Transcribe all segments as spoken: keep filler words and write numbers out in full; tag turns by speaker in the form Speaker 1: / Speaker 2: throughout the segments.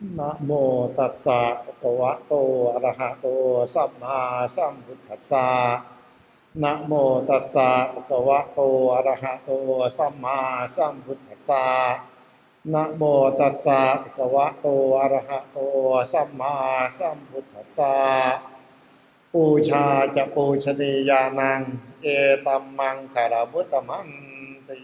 Speaker 1: นะโมตัสสะภะคะวะโตอะระหะโตสัมมาสัมพุทธัสสะนะโมตัสสะภะคะวะโตอะระหะโตสัมมาสัมพุทธัสสะนะโมตัสสะภะคะวะโตอะระหะโตสัมมาสัมพุทธัสสะปูชาจะปูชนียานังเอตัมมังคารมุตตมันติ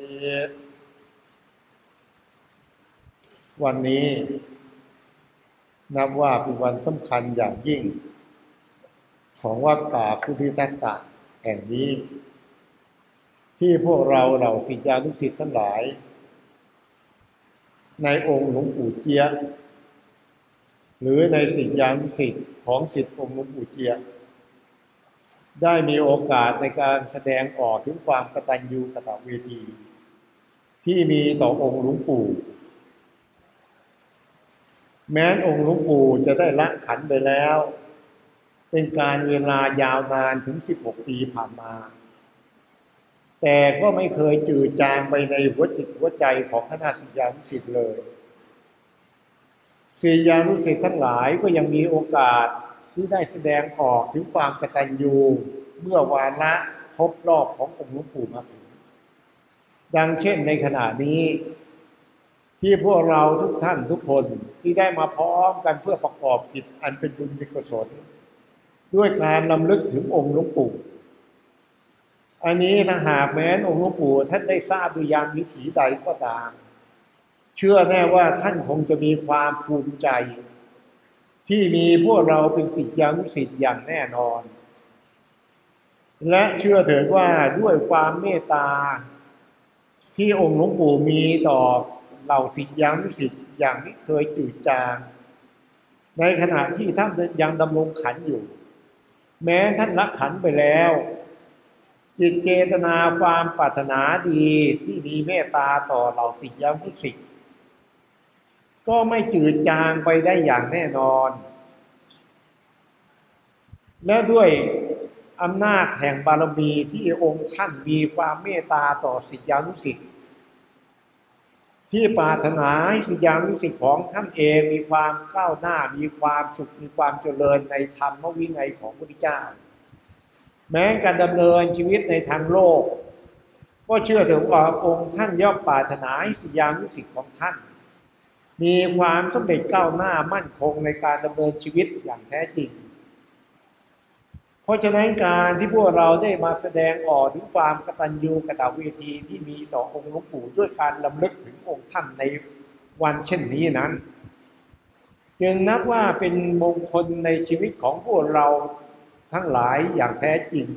Speaker 1: วันนี้นับว่าเป็นวันสำคัญอย่างยิ่งของวัดป่าพุทธิทัตตะแห่งนี้ที่พวกเราเหล่าศิษยานุศิษย์ทั้งหลายในองค์หลวงปู่เจียหรือในศิษยานุศิษย์ของศิษย์องค์หลวงปู่เจียได้มีโอกาสในการแสดงออกถึงความกตัญญูกตเวทีที่มีต่อองค์หลวงปู่แม้นองค์หลวงปู่จะได้ละขันไปแล้วเป็นการเวลายาวนานถึงสิบหกปีผ่านมาแต่ก็ไม่เคยจืดจางไปในหัวจิตหัวใจของคณะศิษยานุศิษย์เลยศิษยานุศิษย์ทั้งหลายก็ยังมีโอกาสที่ได้แสดงออกถึงความกตัญญูเมื่อวาระครบรอบขององค์หลวงปู่มาถึงดังเช่นในขณะนี้ที่พวกเราทุกท่านทุกคนที่ได้มาพร้อมกันเพื่อประกอบกิจอันเป็นบุญเป็นกุศลด้วยการรำลึกถึงองค์หลวงปู่อันนี้ถ้าหากแม้นองค์หลวงปู่ท่านได้ทราบด้วยยามวิถีใดก็ตามเชื่อแน่ว่าท่านคงจะมีความภูมิใจที่มีพวกเราเป็นศิษยานุศิษย์อย่างแน่นอนและเชื่อเถิดว่าด้วยความเมตตาที่องค์หลวงปู่มีต่อเหล่าศิษยานุศิษย์อย่างไม่เคยจืดจางในขณะที่ท่านยังดำรงขันอยู่แม้ท่านละขันไปแล้วจิตเจตนาความปรารถนาดีที่มีเมตตาต่อเหล่าศิษยานุศิษย์ก็ไม่จืดจางไปได้อย่างแน่นอนและด้วยอำนาจแห่งบารมีที่องค์ท่านมีความเมตตาต่อศิษยานุศิษย์ที่ปรารถนาให้ศิษยานุศิษย์ของท่านเองมีความก้าวหน้ามีความสุขมีความเจริญในธรรมวินัยของพระพุทธเจ้าแม้การดำเนินชีวิตในทางโลกก็เชื่อถึงว่าองค์ท่านย่อมปรารถนาให้ศิษยานุศิษย์ของท่านมีความสำเร็จก้าวหน้ามั่นคงในการดำเนินชีวิตอย่างแท้จริงเพราะฉะนั้นการที่พวกเราได้มาแสดงออกถึงความกตัญญูกตเวทีที่มีต่อองค์หลวงปู่ด้วยการรำลึกถึงองค์ท่านในวันเช่นนี้นั้นจึงนับว่าเป็นมงคลในชีวิตของพวกเราทั้งหลายอย่างแท้จริง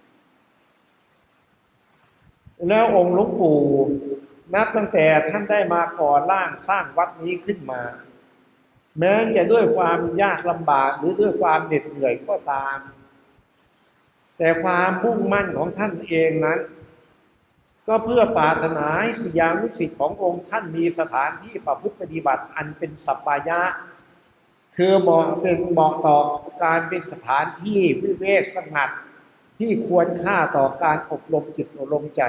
Speaker 1: แล้วองค์หลวงปู่นับตั้งแต่ท่านได้มาก่อร่างสร้างวัดนี้ขึ้นมาแม้จะด้วยความยากลำบากหรือด้วยความเหน็ดเหนื่อยก็ตามแต่ความมุ่งมั่นของท่านเองนั้นก็เพื่อปรารถนาให้ศิษยานุศิษย์ขององค์ท่านมีสถานที่ประพฤติปฏิบัติอันเป็นสัปปายะคือเหมาะเป็นเหมาะต่อการเป็นสถานที่วิเวกสงัดที่ควรค่าต่อการอบรมจิตอบรมใจ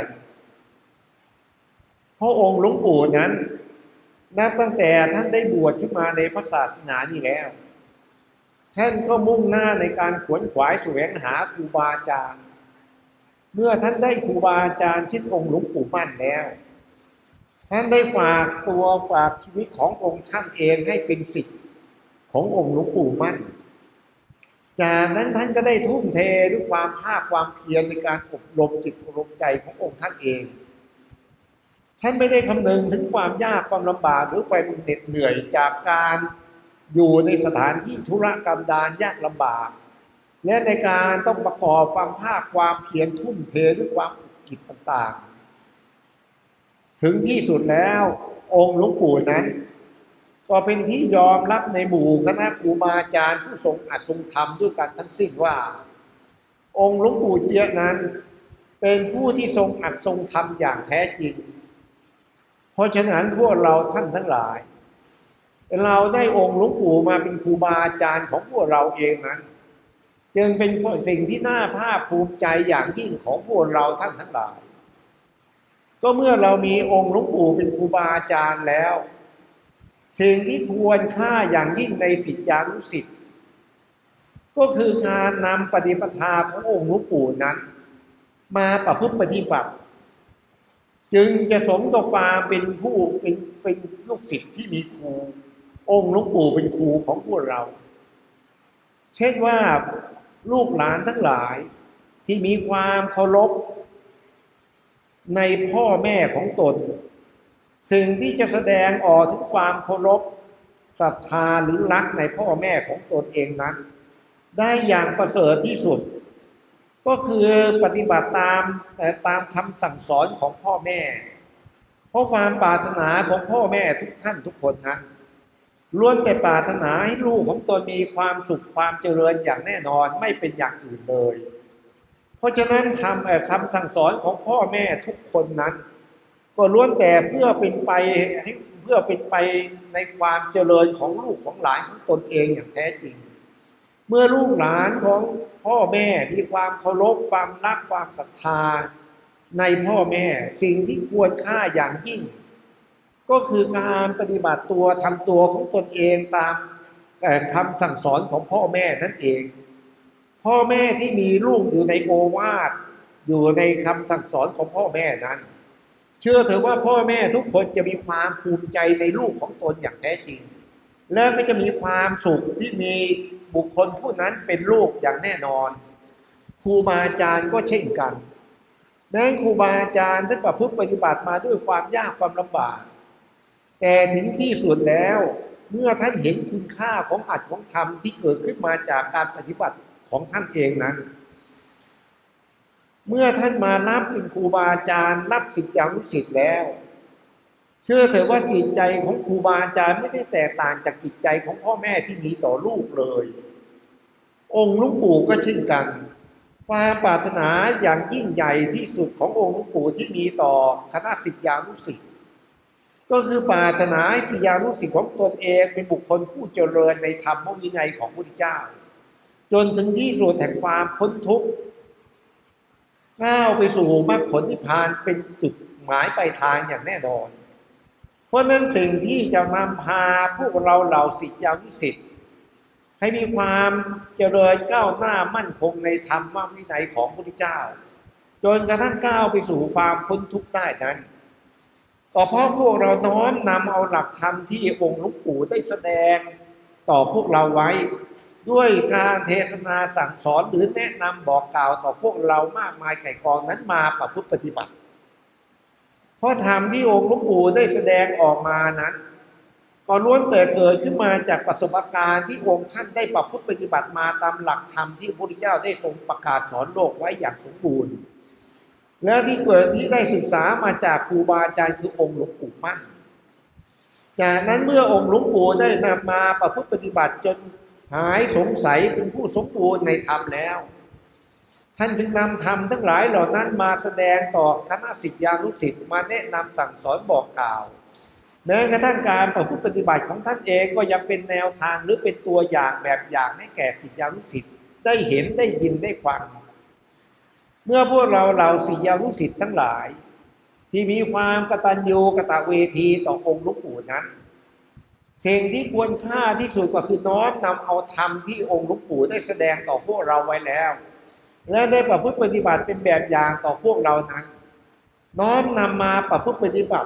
Speaker 1: เพราะองค์หลวงปู่นั้นนับตั้งแต่ท่านได้บวชขึ้นมาในพระศาสนานี้แล้วท่านก็มุ่งหน้าในการขวนขวายแสวงหาครูบาอาจารย์เมื่อท่านได้ครูบาอาจารย์เช่นองค์หลวงปู่มั่นแล้วท่านได้ฝากตัวฝากชีวิตขององค์ท่านเองให้เป็นศิษย์ขององค์หลวงปู่มั่นจากนั้นท่านก็ได้ทุ่มเทด้วยความภาคความเพียรในการอบรมจิตอบรมใจขององค์ท่านเองท่านไม่ได้คำนึงถึงความยากความลำบากหรือความเหน็ดเหนื่อยจากการอยู่ในสถานที่ธุรกันดารยากลำบากและในการต้องประกอบความภาคความเพียรทุ่มเทด้วยความอุกิจต่างๆถึงที่สุดแล้วองค์หลวงปู่นั้นก็เป็นที่ยอมรับในหมู่คณะครูบาอาจารย์ผู้ทรงอัดทรงธรรมด้วยกันทั้งสิ้นว่าองค์หลวงปู่เจียนั้นเป็นผู้ที่ทรงอัดทรงธรรมอย่างแท้จริงเพราะฉะนั้นพวกเราท่านทั้งหลายเราได้องค์หลวงปู่มาเป็นครูบาอาจารย์ของพวกเราเองนั้นจึงเป็นสิ่งที่น่าภาคภูมิใจอย่างยิ่งของพวกเราท่านทั้งหลายก็เมื่อเรามีองค์หลวงปู่เป็นครูบาอาจารย์แล้วสิ่งที่ควรค่าอย่างยิ่งในศิษยานุศิษย์ก็คือการนำปฏิปทาขององค์หลวงปู่นั้นมาประพฤติปฏิบัติจึงจะสมกับความเป็นผู้เป็นเป็นลูกศิษย์ที่มีครูองค์หลวงปู่เป็นครูของพวกเราเช่นว่าลูกหลานทั้งหลายที่มีความเคารพในพ่อแม่ของตนสิ่งที่จะแสดงออกถึงความเคารพศรัทธาหรือรักในพ่อแม่ของตนเองนั้นได้อย่างประเสริฐที่สุดก็คือปฏิบัติตามแต่ตามคำสั่งสอนของพ่อแม่เพราะความปรารถนาของพ่อแม่ทุกท่านทุกคนนั้นล้วนแต่ปรารถนาให้ลูกของตนมีความสุขความเจริญอย่างแน่นอนไม่เป็นอย่างอื่นเลยเพราะฉะนั้นทำคำสั่งสอนของพ่อแม่ทุกคนนั้นก็ล้วนแต่เพื่อเป็นไปให้เพื่อเป็นไปในความเจริญของลูกของหลานของตนเองอย่างแท้จริงเมื่อลูกหลานของพ่อแม่มีความเคารพความรักความศรัทธาในพ่อแม่สิ่งที่ควรค่าอย่างยิ่งก็คือการปฏิบัติตัวทำตัวของตนเองตามคำสั่งสอนของพ่อแม่นั่นเองพ่อแม่ที่มีลูกอยู่ในโอวาทอยู่ในคำสั่งสอนของพ่อแม่นั้นเชื่อเถอะว่าพ่อแม่ทุกคนจะมีความภูมิใจในลูกของตนอย่างแท้จริงและก็จะมีความสุขที่มีบุคคลผู้นั้นเป็นลูกอย่างแน่นอนครูบาอาจารย์ก็เช่นกันแม้ครูบาอาจารย์ท่านประพฤติปฏิบัติมาด้วยความยากความลำบากแต่ถึงที่สุดแล้วเมื่อท่านเห็นคุณค่าของอัตของธรรมที่เกิดขึ้นมาจากการปฏิบัติของท่านเองนั้นเมื่อท่านมารับเป็นครูบาอาจารย์รับศิษยานุศิษย์แล้วเชื่อเถอะว่าจิตใจของครูบาอาจารย์ไม่ได้แตกต่างจากจิตใจของพ่อแม่ที่มีต่อลูกเลยองค์หลวงปู่ก็เช่นกันความปรารถนาอย่างยิ่งใหญ่ที่สุดขององค์หลวงปู่ที่มีต่อคณะศิษยานุศิษย์ก็คือปรารถนาให้ศิษยานุศิษย์ของตนเองเป็นบุคคลผู้เจริญในธรรมวินัยของพระพุทธเจ้าจนถึงที่สุดแห่งความพ้นทุกข์ก้าวไปสู่มรรคผลนิพพานเป็นจุดหมายปลายทางอย่างแน่นอนเพราะนั้นสิ่งที่จะนำพาพวกเราเหล่าศิษยานุศิษย์ให้มีความเจริญก้าวหน้ามั่นคงในธรรมวินัยของพระพุทธเจ้าจนกระทั่งก้าวไปสู่ความพ้นทุกข์ได้นั้นก็เพราะพวกเราน้อมนำเอาหลักธรรมที่องค์หลวงปู่ได้แสดงต่อพวกเราไว้ด้วยการเทศนาสั่งสอนหรือแนะนำบอกกล่าวต่อพวกเรามากมายไก่กองนั้นมาประพฤติปฏิบัติเพราะธรรมที่องค์หลวงปู่ได้แสดงออกมานั้นก็ล้วนแต่เกิดขึ้นมาจากประสบการณ์ที่องค์ท่านได้ประพฤติปฏิบัติมาตามหลักธรรมที่พระพุทธเจ้าได้ทรงประกาศสอนโลกไว้อย่างสมบูรณ์และที่เกิดที่ได้ศึกษามาจากครูบาอาจารย์คือองค์หลวงปู่มั่นจากนั้นเมื่อองค์หลวงปู่ได้นำมาประพฤติปฏิบัติจนหายสงสัยเป็นผู้สมบูรณ์ในธรรมแล้วท่านจึงนำธรรมทั้งหลายเหล่านั้นมาแสดงต่อคณะศิษยานุศิษย์มาแนะนำสั่งสอนบอกกล่าวแม้กระทั่งการประพฤติปฏิบัติของท่านเองก็ยังเป็นแนวทางหรือเป็นตัวอย่างแบบอย่างให้แก่ศิษยานุศิษย์ได้เห็นได้ยินได้ฟังเมื่อพวกเราเหล่าศิษยานุศิษย์ทั้งหลายที่มีความกตัญญูกตเวทีต่อองค์หลวงปู่นั้นสิ่งที่ควรค่าที่สุดก็คือน้อมนำเอาธรรมที่องค์หลวงปู่ได้แสดงต่อพวกเราไว้แล้วและได้ประพฤติปฏิบัติเป็นแบบอย่างต่อพวกเรานั้นน้อมนำมาประพฤติปฏิบัติ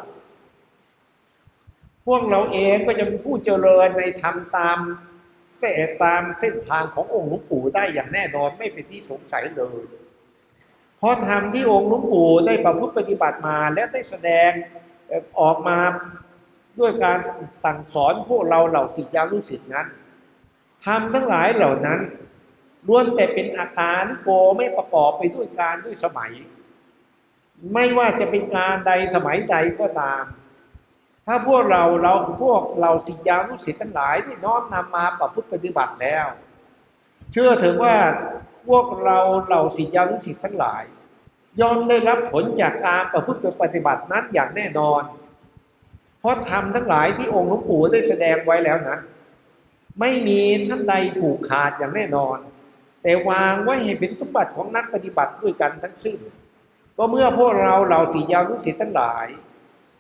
Speaker 1: พวกเราเองก็จะเป็นผู้เจริญในธรรมตามเส้นตามเส้นทางขององค์หลวงปู่ได้อย่างแน่นอนไม่เป็นที่สงสัยเลยเพราะธรรมที่องค์หลวงปู่ได้ประพฤติปฏิบัติมาและได้แสดงออกมาด้วยการสั่งสอนพวกเราเหล่าศิษยานุศิษย์นั้นธรรมทั้งหลายเหล่านั้นล้วนแต่เป็นอาการลิโกไม่ประกอบไปด้วยการด้วยสมัยไม่ว่าจะเป็นการใดสมัยใดก็ตามถ้าพวกเราเราพวกเราศิษยานุศิษย์ทั้งหลายที่น้อมนำมาประพฤติปฏิบัติแล้วเชื่อเถอะว่าพวกเราเหล่าศิษยานุศิษย์ทั้งหลายย่อมได้รับผลจากการประพฤติปฏิบัตินั้นอย่างแน่นอนเพราะธรรมทั้งหลายที่องค์หลวงปู่ได้แสดงไว้แล้วนั้นไม่มีท่านใดผูกขาดอย่างแน่นอนแต่วางไว้ให้เป็นสมบัติของนักปฏิบัติด้วยกันทั้งสิ้นก็เมื่อพวกเราเหล่าศิษยานุศิษย์ทั้งหลาย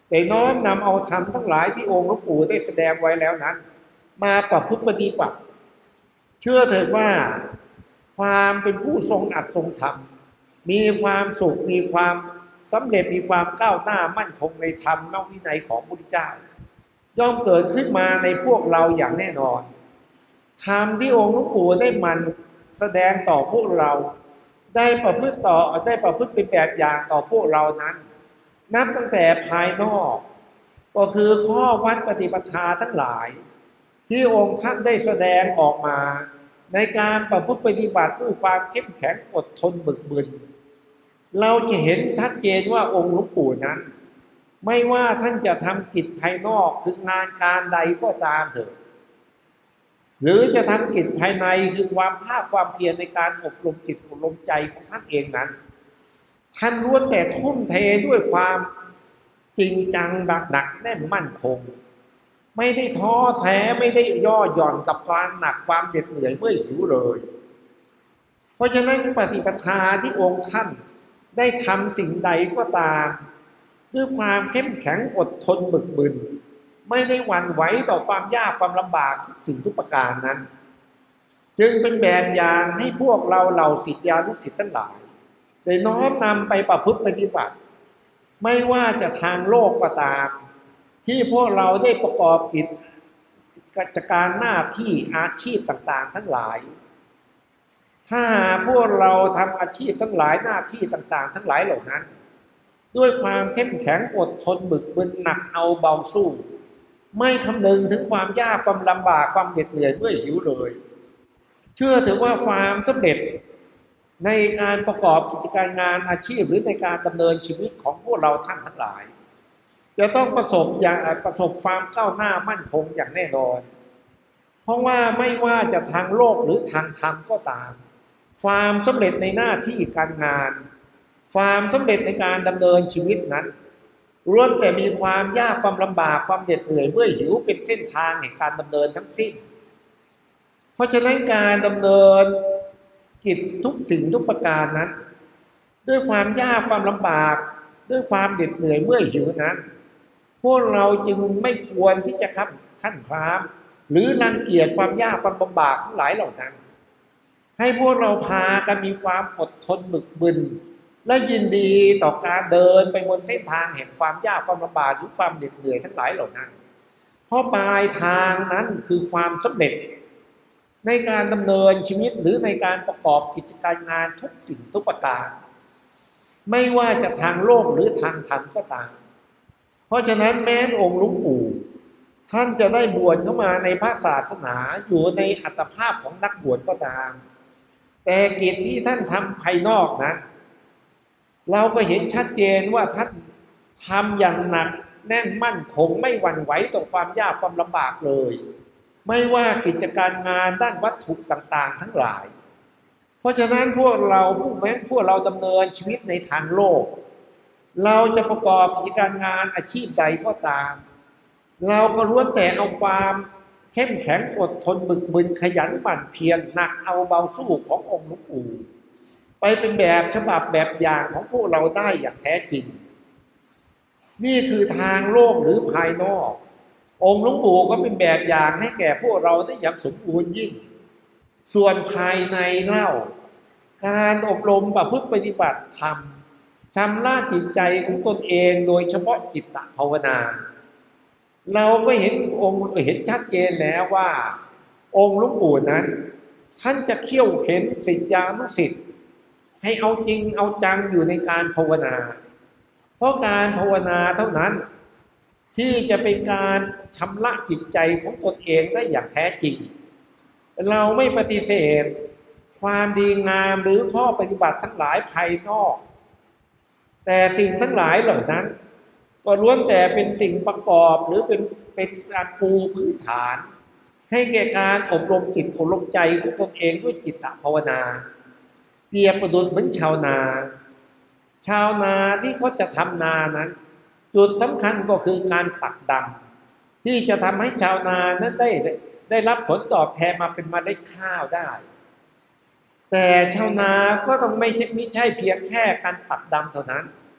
Speaker 1: แต่น้อมนำเอาธรรมทั้งหลายที่องค์หลวงปู่ได้แสดงไว้แล้วนั้นมาประพฤติปฏิบัติเชื่อเถิดว่าความเป็นผู้ทรงอัดทรงธรรมมีความสุขมีความสำเร็จมีความก้าวหน้ามั่นคงในธรรมนวินัยของพระพุทธเจ้าย่อมเกิดขึ้นมาในพวกเราอย่างแน่นอนธรรมที่องค์หลวงปู่ได้มันแสดงต่อพวกเราได้ประพฤติต่อได้ประพฤติเป็นแบบอย่างต่อพวกเรานั้นนับตั้งแต่ภายนอกก็คือข้อวัดปฏิปทาทั้งหลายที่องค์ท่านได้แสดงออกมาในการประพฤติปฏิบัติด้วยความเข้มแข็งอดทนบึกบึนเราจะเห็นชัดเจนว่าองค์หลวงปู่นั้นไม่ว่าท่านจะทำกิจภายนอกคืองานการใดก็ตามเถอะหรือจะทำกิจภายในคือความภาคความเพียรในการอบรมจิตอบรมใจของท่านเองนั้นท่านล้วนแต่ทุ่มเทด้วยความจริงจังหนักหนักแน่นมั่นคงไม่ได้ท้อแท้ไม่ได้ย่อหย่อนกับความหนักความเหน็ดเหนื่อยเมื่อยหิวเลยเพราะฉะนั้นปฏิปทาที่องค์ท่านได้ทำสิ่งใดก็ตามด้วยความเข้มแข็งอดทนบึกบึนไม่ได้หวั่นไหวต่อความยากความลำบากทุกสิ่งทุกประการนั้นจึงเป็นแบบอย่างให้พวกเราเหล่าศิษยานุศิษย์ทั้งหลายได้น้อมนำไปประพฤติปฏิบัติไม่ว่าจะทางโลกก็ตามที่พวกเราได้ประกอบกิจการหน้าที่อาชีพต่างๆทั้งหลายถ้าพวกเราทำอาชีพทั้งหลายหน้าที่ต่างๆทั้งหลายเหล่านั้นด้วยความเข้มแข็งอดทนบึกบึนหนักเอาเบาสู้ไม่คำนึงถึงความยากความลำบากความเหน็ดเหนื่อยเมื่อยหิวเลยเชื่อถือว่าความสำเร็จในการประกอบกิจการงานอาชีพหรือในการดำเนินชีวิตของพวกเราท่านทั้งหลายจะต้องประสบอย่างประสบความก้าวหน้ามั่นคงอย่างแน่นอนเพราะว่าไม่ว่าจะทางโลกหรือทางธรรมก็ตามความสำเร็จในหน้าที่การงานความสำเร็จในการดำเนินชีวิตนั้นล้วนแต่มีความยากความลำบากความเหน็ดเหนื่อยเมื่อยหิวเป็นเส้นทางแห่งการดำเนินทั้งสิ้นเพราะฉะนั้นการดำเนินกิจทุกสิ่งทุกประการนั้นด้วยความยากความลำบากด้วยความเหน็ดเหนื่อยเมื่อยหิวนั้นพวกเราจึงไม่ควรที่จะขั้นขั้นครามหรือรังเกียจความยากความลำบากทั้งหลายเหล่านั้นให้พวกเราพากันมีความอดทนบึกบึนและยินดีต่อการเดินไปบนเส้นทางแห่งความยากความลำบากหรือความเหน็ดเหนื่อยทั้งหลายเหล่านั้นเพราะปลายทางนั้นคือความสำเร็จในการดำเนินชีวิตหรือในการประกอบกิจการงานทุกสิ่งทุกประการไม่ว่าจะทางโลกหรือทางธรรมก็ตามเพราะฉะนั้นแม้องค์หลวงปู่ท่านจะได้บวชเข้ามาในพระศาสนาอยู่ในอัตภาพของนักบวชก็ตามแต่กิจที่ท่านทำภายนอกนั้นเราก็เห็นชัดเจนว่าท่านทำอย่างหนักแน่นมั่นคงไม่หวั่นไหวต่อความยากความลำบากเลยไม่ว่ากิจการงานด้านวัตถุต่างๆทั้งหลายเพราะฉะนั้นพวกเราผู้แม้พวกเราดำเนินชีวิตในทางโลกเราจะประกอบกิจการงานอาชีพใดก็ตามเราก็ล้วนแต่เอาความเข้มแข็งอดทนบึกบึนขยันหมั่นเพียรหนักเอาเบาสู้ขององค์หลวงปู่ไปเป็นแบบฉบับแบบอย่างของพวกเราได้อย่างแท้จริงนี่คือทางโลกหรือภายนอกองค์หลวงปู่ก็เป็นแบบอย่างให้แก่พวกเราได้อย่างสมบูรณ์ยิ่งส่วนภายในเล่าการอบรมประพฤติปฏิบัติธรรมชำระจิตใจของตนเองโดยเฉพาะจิตตภาวนาเราก็เห็นองค์เห็นชัดเจนแล้วว่าองค์หลวงปู่นั้นท่านจะเขี่ยวเข็นศิษยานุศิษย์ให้เอาจริงเอาจังอยู่ในการภาวนาเพราะการภาวนาเท่านั้นที่จะเป็นการชำระจิตใจของตนเองได้อย่างแท้จริงเราไม่ปฏิเสธความดีงามหรือข้อปฏิบัติทั้งหลายภายนอกแต่สิ่งทั้งหลายเหล่านั้นก็ล้วนแต่เป็นสิ่งประกอบหรือเป็นเป็นการปูพื้นฐานให้แก่การอบรมจิตอบรมใจของตนเองด้วยจิตตภาวนาเปรียบประดุจเหมือนชาวนาชาวนาที่เขาจะทำนานั้นจุดสำคัญก็คือการปักดำที่จะทำให้ชาวนานั้นได้ได้รับผลตอบแทนมาเป็นเมล็ดข้าวได้แต่ชาวนาก็ต้องไม่ใช่ไม่ใช่เพียงแค่การปักดำเท่านั้น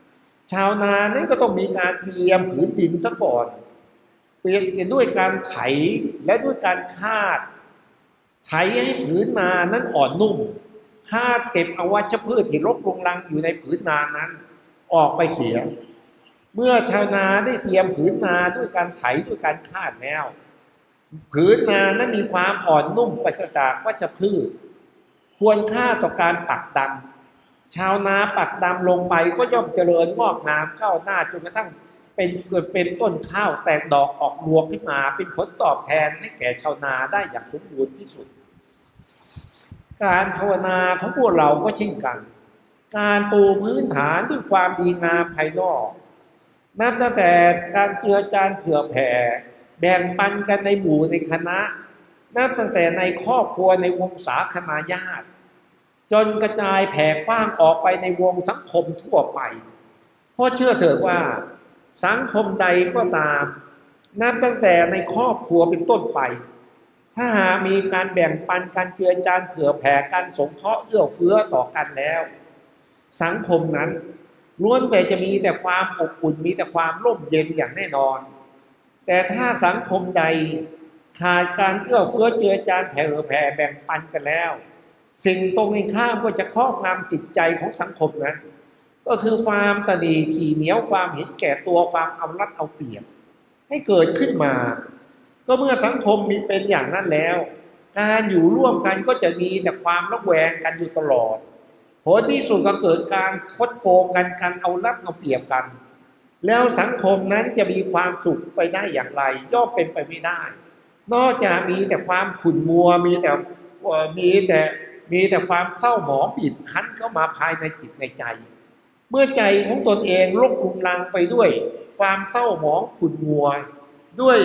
Speaker 1: ชาวนานั้นก็ต้องมีการเตรียมผืนดินซะก่อนเปลี่ยนด้วยการไถและด้วยการคาดไถให้ผืนนานั้นอ่อนนุ่มคาดเก็บเอาวัชพืชที่รกรุงรังอยู่ในผืนนานั้นออกไปเสียเมื่อชาวนาได้เตรียมผืนนาด้วยการไถด้วยการคาดแล้วผืนนานั้นมีความอ่อนนุ่มปราศจากวัชพืชควรค่าต่อการปักดำชาวนาปักดำลงไปก็ย่อมเจริญงอกงามก้าวหน้าจนกระทั่งเป็นเกิดเป็นต้นข้าวแตกดอกออกรวงขึ้นมาเป็นผลตอบแทนให้แก่ชาวนาได้อย่างสมบูรณ์ที่สุดการภาวนาของพวกเราก็เช่นกันการปูพื้นฐานด้วยความดีงามภายนอกนับตั้งแต่การเจือจานเผื่อแผ่แบ่งปันกันในหมู่ในคณะนับตั้งแต่ในครอบครัวในวงศาคณาญาติจนกระจายแผ่กว้างออกไปในวงสังคมทั่วไปเพราะเชื่อเถิดว่าสังคมใดก็ตามนับตั้งแต่ในครอบครัวเป็นต้นไปถ้าหากมีการแบ่งปันการเจือจานเผื่อแผ่การสงเคราะห์เอื้อเฟื้อต่อกันแล้วสังคมนั้นล้วนแต่จะมีแต่ความอบอุ่นมีแต่ความร่มเย็นอย่างแน่นอนแต่ถ้าสังคมใดขาดการเอื้อเฟื้อเจือจานแผ่แผ่แบ่งปันกันแล้วสิ่งตรงกันข้ามก็จะครอบงำจิตใจของสังคมนั้นก็คือความตนีทีเหนียวความเห็นแก่ตัวความเอารัดเอาเปรียบให้เกิดขึ้นมาก็เมื่อสังคมมีเป็นอย่างนั้นแล้วการอยู่ร่วมกันก็จะมีแต่ความระแวงกันอยู่ตลอดผลที่สุดก็เกิดการคดโกงกันการเอารัดเอาเปรียบกันแล้วสังคมนั้นจะมีความสุขไปได้อย่างไรย่อมเป็นไปไม่ได้นอกจากมีแต่ความขุ่นมัวมีแต่มีแต่มีแต่ความเศร้าหมองบีบคั้นเข้ามาภายในจิตในใจเมื่อใจของตนเองรกรุงรังไปด้วยความเศร้าหมองขุ่นมัวด้วย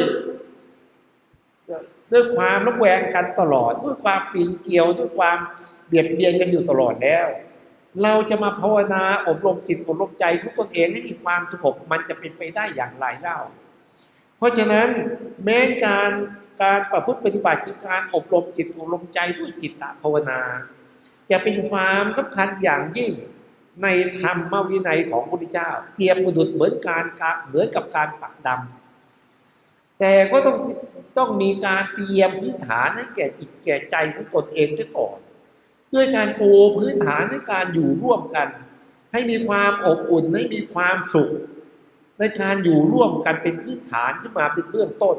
Speaker 1: ด้วยความระแวงกันตลอดด้วยความปีนเกลียวด้วยความเบียดเบียนกันอยู่ตลอดแล้วเราจะมาภาวนาอบรมจิตอบรมใจของตนเองให้มีความสงบมันจะเป็นไปได้อย่างไรเล่าเพราะฉะนั้นแม้การการประพฤติปฏิบัติคือการอบรมจิตอบรมใจด้วยจิตตภาวนาจะเป็นความสำคัญอย่างยิ่งในธรรมวินัยของพระพุทธเจ้าเปรียบประดุจเหมือนการเหมือนกับการปักดำแต่ก็ต้องต้องมีการเตรียมพื้นฐานให้แก่จิตแก่ใจของตนเองเสียก่อนด้วยการปูพื้นฐานในการอยู่ร่วมกันให้มีความอบอุ่นให้มีความสุขในการอยู่ร่วมกันเป็นพื้นฐานขึ้นมาเป็นเบื้องต้น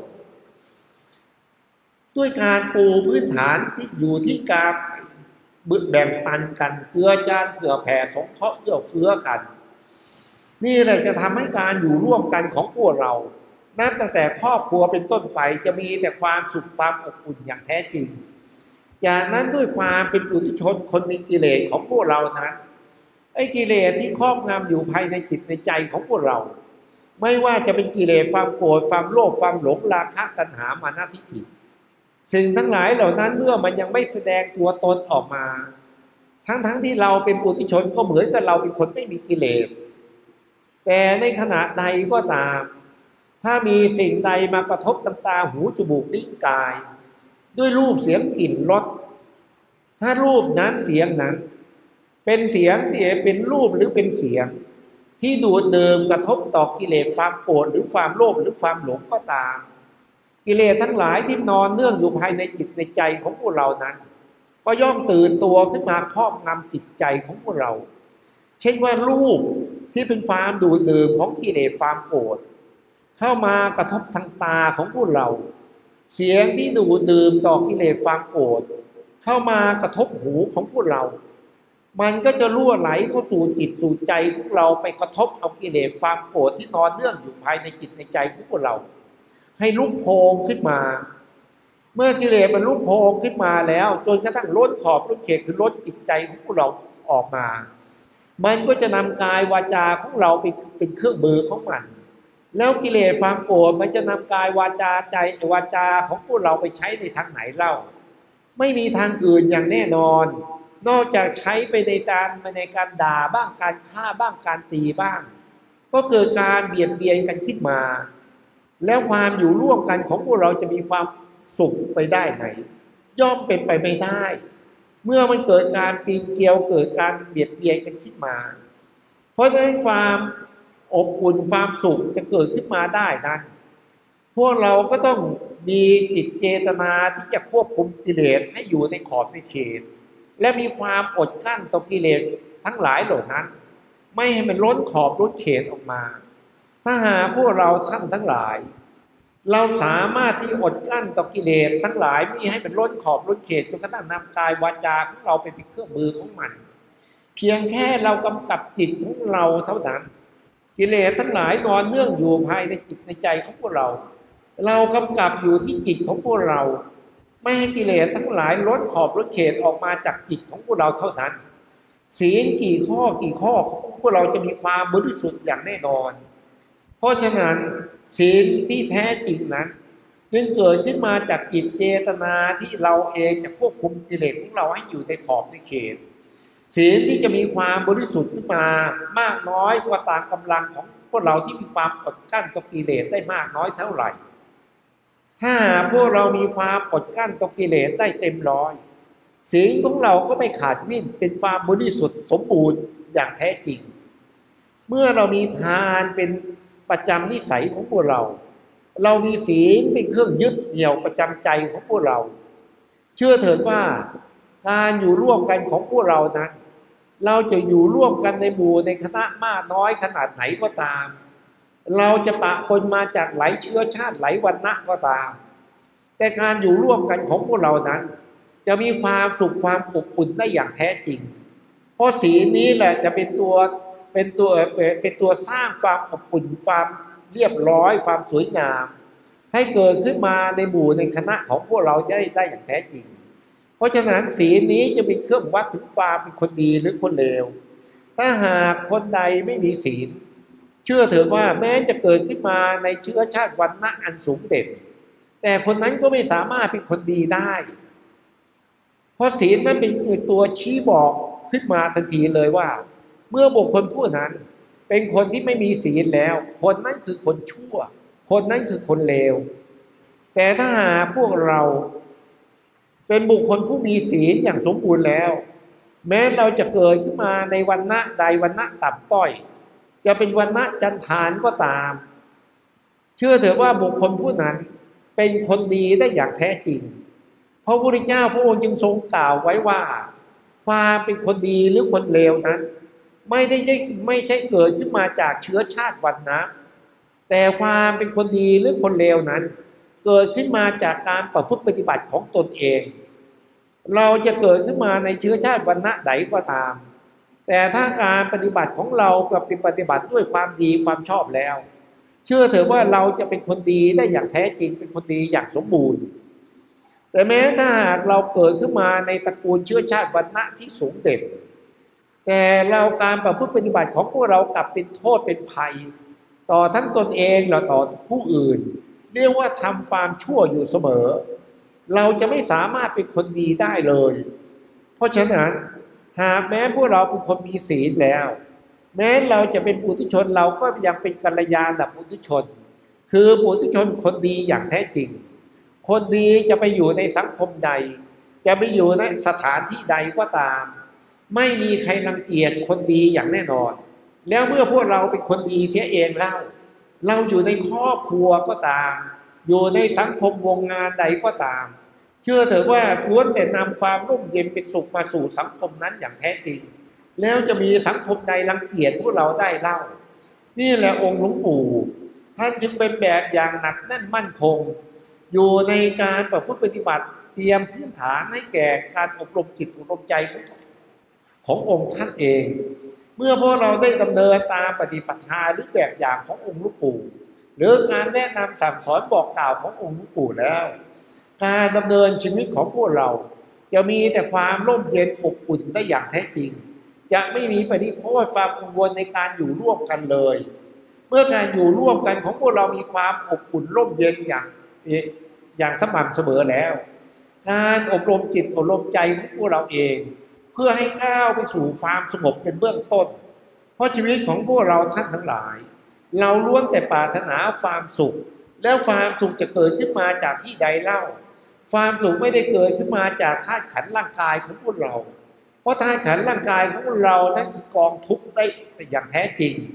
Speaker 1: ด้วยการปูพื้นฐานที่อยู่ที่การแบ่งปันกันเพื่อจานเผื่อแผ่สงเคราะห์เอื้อเฟื้อกันนี่แหละจะทำให้การอยู่ร่วมกันของพวกเรานับตั้งแต่ครอบครัวเป็นต้นไปจะมีแต่ความสุขความอบอุ่นอย่างแท้จริงจากนั้นด้วยความเป็นปุถุชนคนมีกิเลสของพวกเรานั้นไอ้กิเลสที่ครอบงำอยู่ภายในจิตในใจของพวกเราไม่ว่าจะเป็นกิเลสความโกรธความโลภความหลงราคะตัณหามานะทิฏฐิสิ่งทั้งหลายเหล่านั้นเมื่อมันยังไม่แสดงตัวตนออกมาทั้งๆ ท, ที่เราเป็นปุถุชนก็เหมือนกับเราเป็นคนไม่มีกิเลสแต่ในขณะใดก็ตามถ้ามีสิ่งใดมากระทบทางตาหูจมูกลิ้นกายด้วยรูปเสียงกลิ่นรสถ้ารูปนั้นเสียงนั้นเป็นเสียงที่เป็นรูปหรือเป็นเสียงที่ดูดดื่มกระทบต่อกิเลสความโกรธหรือความโลภหรือความหลงก็ตามกิเลสทั้งหลายที่นอนเนื่องอยู่ภายในจิตในใจของพวกเรานั้นก็ย่อมตื่นตัวขึ้นมาครอบงำจิตใจของพวกเราเช่นว่ารูปที่เป็นความดูดดื่มของกิเลสความโกรธเข้ามากระทบทางตาของพวกเราเสียงที่ดูดดื่มต่อกิเลสความโกรธเข้ามากระทบหูของพวกเรามันก็จะรั่วไหลเข้าสู่จิตสู่ใจพวกเราไปกระทบเอากิเลสความโกรธที่นอนเนื่องอยู่ภายในจิตในใจของพวกเราให้ลุกโพงขึ้นมาเมื่อกิเลสมันลุกโพงขึ้นมาแล้วจนกระทั่งล้นขอบล้นเขตคือล้นจิตใจของพวกเราออกมามันก็จะนำกายวาจาของเราไปเป็นเครื่องมือของมันแล้วกิเลสความโกรธมันจะนำกายวาจาใจวาจาของพวกเราไปใช้ในทางไหนเล่าไม่มีทางอื่นอย่างแน่นอนนอกจากใช้ไปในการในการด่าบ้างการฆ่าบ้างการตีบ้างก็เกิดการเบียดเบียนกันขึ้นมาแล้วความอยู่ร่วมกันของพวกเราจะมีความสุขไปได้ไหมย่อมเป็นไปไม่ได้เมื่อมันเกิดการปีนเกลียวเกิดการเบียดเบียนกันขึ้นมาเพราะฉะนั้นความอบอุ่นความสุขจะเกิดขึ้นมาได้นั้นพวกเราก็ต้องมีจิตเจตนาที่จะควบคุมกิเลสให้อยู่ในขอบในเขตและมีความอดกลั้นต่อกิเลสทั้งหลายเหล่านั้นไม่ให้มันล้นขอบล้นเขตออกมาถ้าหากพวกเราท่านทั้งหลายเราสามารถที่อดกลั้นต่อกิเลสทั้งหลายไม่ให้มันล้นขอบล้นเขตจนกระทั่งนำกายวาจาของเราไปเป็นเครื่องมือของมันเพียงแค่เรากำกับจิตของเราเท่านั้นกิเลสทั้งหลายนอนเนื่องอยู่ภายในจิตในใจของพวกเราเรากำกับอยู่ที่จิตของพวกเราไม่ให้กิเลสทั้งหลายล้นขอบล้นเขตออกมาจากจิตของพวกเราเท่านั้นศีลกี่ข้อกี่ข้อพวกเราจะมีความบริสุทธิ์อย่างแน่นอนเพราะฉะนั้นศีลที่แท้จริงนั้นจึงเกิดขึ้นมาจากจิตเจตนาที่เราเองจะควบคุมกิเลสของเราให้อยู่ในขอบในเขตศีลที่จะมีความบริสุทธิ์ขึ้นมามากน้อยกว่าตามกำลังของพวกเราที่มีความอดกลั้นต่อกิเลสได้มากน้อยเท่าไหร่ถ้าพวกเรามีความอดกลั้นต่อกิเลสได้เต็มร้อยศีลของเราก็ไม่ขาดวิ่นเป็นความบริสุทธิ์สมบูรณ์อย่างแท้จริงเมื่อเรามีทานเป็นประจำนิสัยของพวกเราเรามีศีลเป็นเครื่องยึดเหนี่ยวประจำใจของพวกเราเชื่อเถิดว่าการอยู่ร่วมกันของพวกเรานั้นเราจะอยู่ร่วมกันในหมู่ในคณะมากน้อยขนาดไหนก็ตามเราจะปะปนมาจากหลายเชื้อชาติหลายวรรณะก็ตามแต่การอยู่ร่วมกันของพวกเรานั้นจะมีความสุขความอบอุ่นได้อย่างแท้จริงเพราะศีลนี้แหละจะเป็นตัวเป็นตัวเป็นตัวสร้างความอบอุ่นความเรียบร้อยความสวยงามให้เกิดขึ้นมาในหมู่ในคณะของพวกเราได้ได้อย่างแท้จริงเพราะฉะนั้นศีลนี้จะเป็นเครื่องวัดถึงความเป็นคนดีหรือคนเลวถ้าหากคนใดไม่มีศีลเชื่อเถอะว่าแม้จะเกิดขึ้นมาในเชื้อชาติวรรณะอันสูงเด่นแต่คนนั้นก็ไม่สามารถเป็นคนดีได้เพราะศีลนั้นเป็นตัวชี้บอกขึ้นมาทันทีเลยว่าเมื่อบุคคลผู้นั้นเป็นคนที่ไม่มีศีลแล้วคนนั้นคือคนชั่วคนนั้นคือคนเลวแต่ถ้าหากพวกเราเป็นบุคคลผู้มีศีลอย่างสมบูรณ์แล้วแม้เราจะเกิดขึ้นมาในวรรณะใดวรรณะต่ำต้อยจะเป็นวรรณะจันทานก็ตามเชื่อเถอะว่าบุคคลผู้นั้นเป็นคนดีได้อย่างแท้จริงเพราะพระพุทธเจ้าพระองค์จึงทรงกล่าวไว้ว่าความเป็นคนดีหรือคนเลวนั้นไม่ได้ไม่ใช่เกิดขึ้นมาจากเชื้อชาติวรรณะแต่ความเป็นคนดีหรือคนเลวนั้นเกิดขึ้นมาจากการประพฤติปฏิบัติของตนเองเราจะเกิดขึ้นมาในเชื้อชาติวรรณะใดก็ตามแต่ถ้าการปฏิบัติของเราเป็นปฏิบัติด้วยความดีความชอบแล้วเชื่อเถอะว่าเราจะเป็นคนดีได้อย่างแท้จริงเป็นคนดีอย่างสมบูรณ์แต่แม้ถ้าหากเราเกิดขึ้นมาในตระกูลเชื้อชาติวรรณะที่สูงเด่นแต่เราการประพฤติปฏิบัติของพวกเรากลับเป็นโทษเป็นภัยต่อทั้งตนเองและต่อผู้อื่นเรียกว่าทำความชั่วอยู่เสมอเราจะไม่สามารถเป็นคนดีได้เลยเพราะฉะนั้นหากแม้พวกเราเป็นคนมีศีลแล้วแม้เราจะเป็นปุถุชนเราก็ยังเป็นกัลยาณปุถุชนคือปุถุชนคนดีอย่างแท้จริงคนดีจะไปอยู่ในสังคมใดจะไปอยู่ในสถานที่ใดก็ตามไม่มีใครรังเกียจคนดีอย่างแน่นอนแล้วเมื่อพวกเราเป็นคนดีเสียเองแล้วเราอยู่ในครอบครัวก็ตามอยู่ในสังคมวงงานใดก็ตามเชื่อเถอะว่าล้วนแต่นำความร่มเย็นเป็นสุขมาสู่สังคมนั้นอย่างแท้จริงแล้วจะมีสังคมใดรังเกียจพวกเราได้เล่านี่แหละองค์หลวงปู่ท่านจึงเป็นแบบอย่างหนักแน่นมั่นคงอยู่ในการประพฤติปฏิบัติเตรียมพื้นฐานให้แก่การอบรมจิตอบรมใจของขององค์ท่านเองเมื่อพวกเราได้ดำเนินตามปฏิปทาหรือแบบอย่างขององค์หลวงปู่หรือการแนะนำสั่งสอนบอกกล่าวขององค์หลวงปู่แล้วการดำเนินชีวิตของพวกเราจะมีแต่ความร่มเย็นอบอุ่นได้อย่างแท้จริงจะไม่มีปฏิโทษความกังวลในการอยู่ร่วมกันเลยเมื่อการอยู่ร่วมกันของพวกเรามีความอบอุ่นร่มเย็นอย่างอย่างสม่ำเสมอแล้วการอบรมจิตอบรมใจของพวกเราเองเพื่อให้ก้าวไปสู่ความสงบเป็นเบื้องต้นเพราะชีวิตของพวกเราท่านทั้งหลายเราล้วนแต่ปรารถนาความสุขแล้วความสุขจะเกิดขึ้นมาจากที่ใดเล่าความสุขไม่ได้เกิดขึ้นมาจากธาตุขันธ์ร่างกายของพวกเราเพราะธาตุขันธ์ร่างกายของเรานั้นคือกองทุกข์ได้แต่อย่างแท้จริง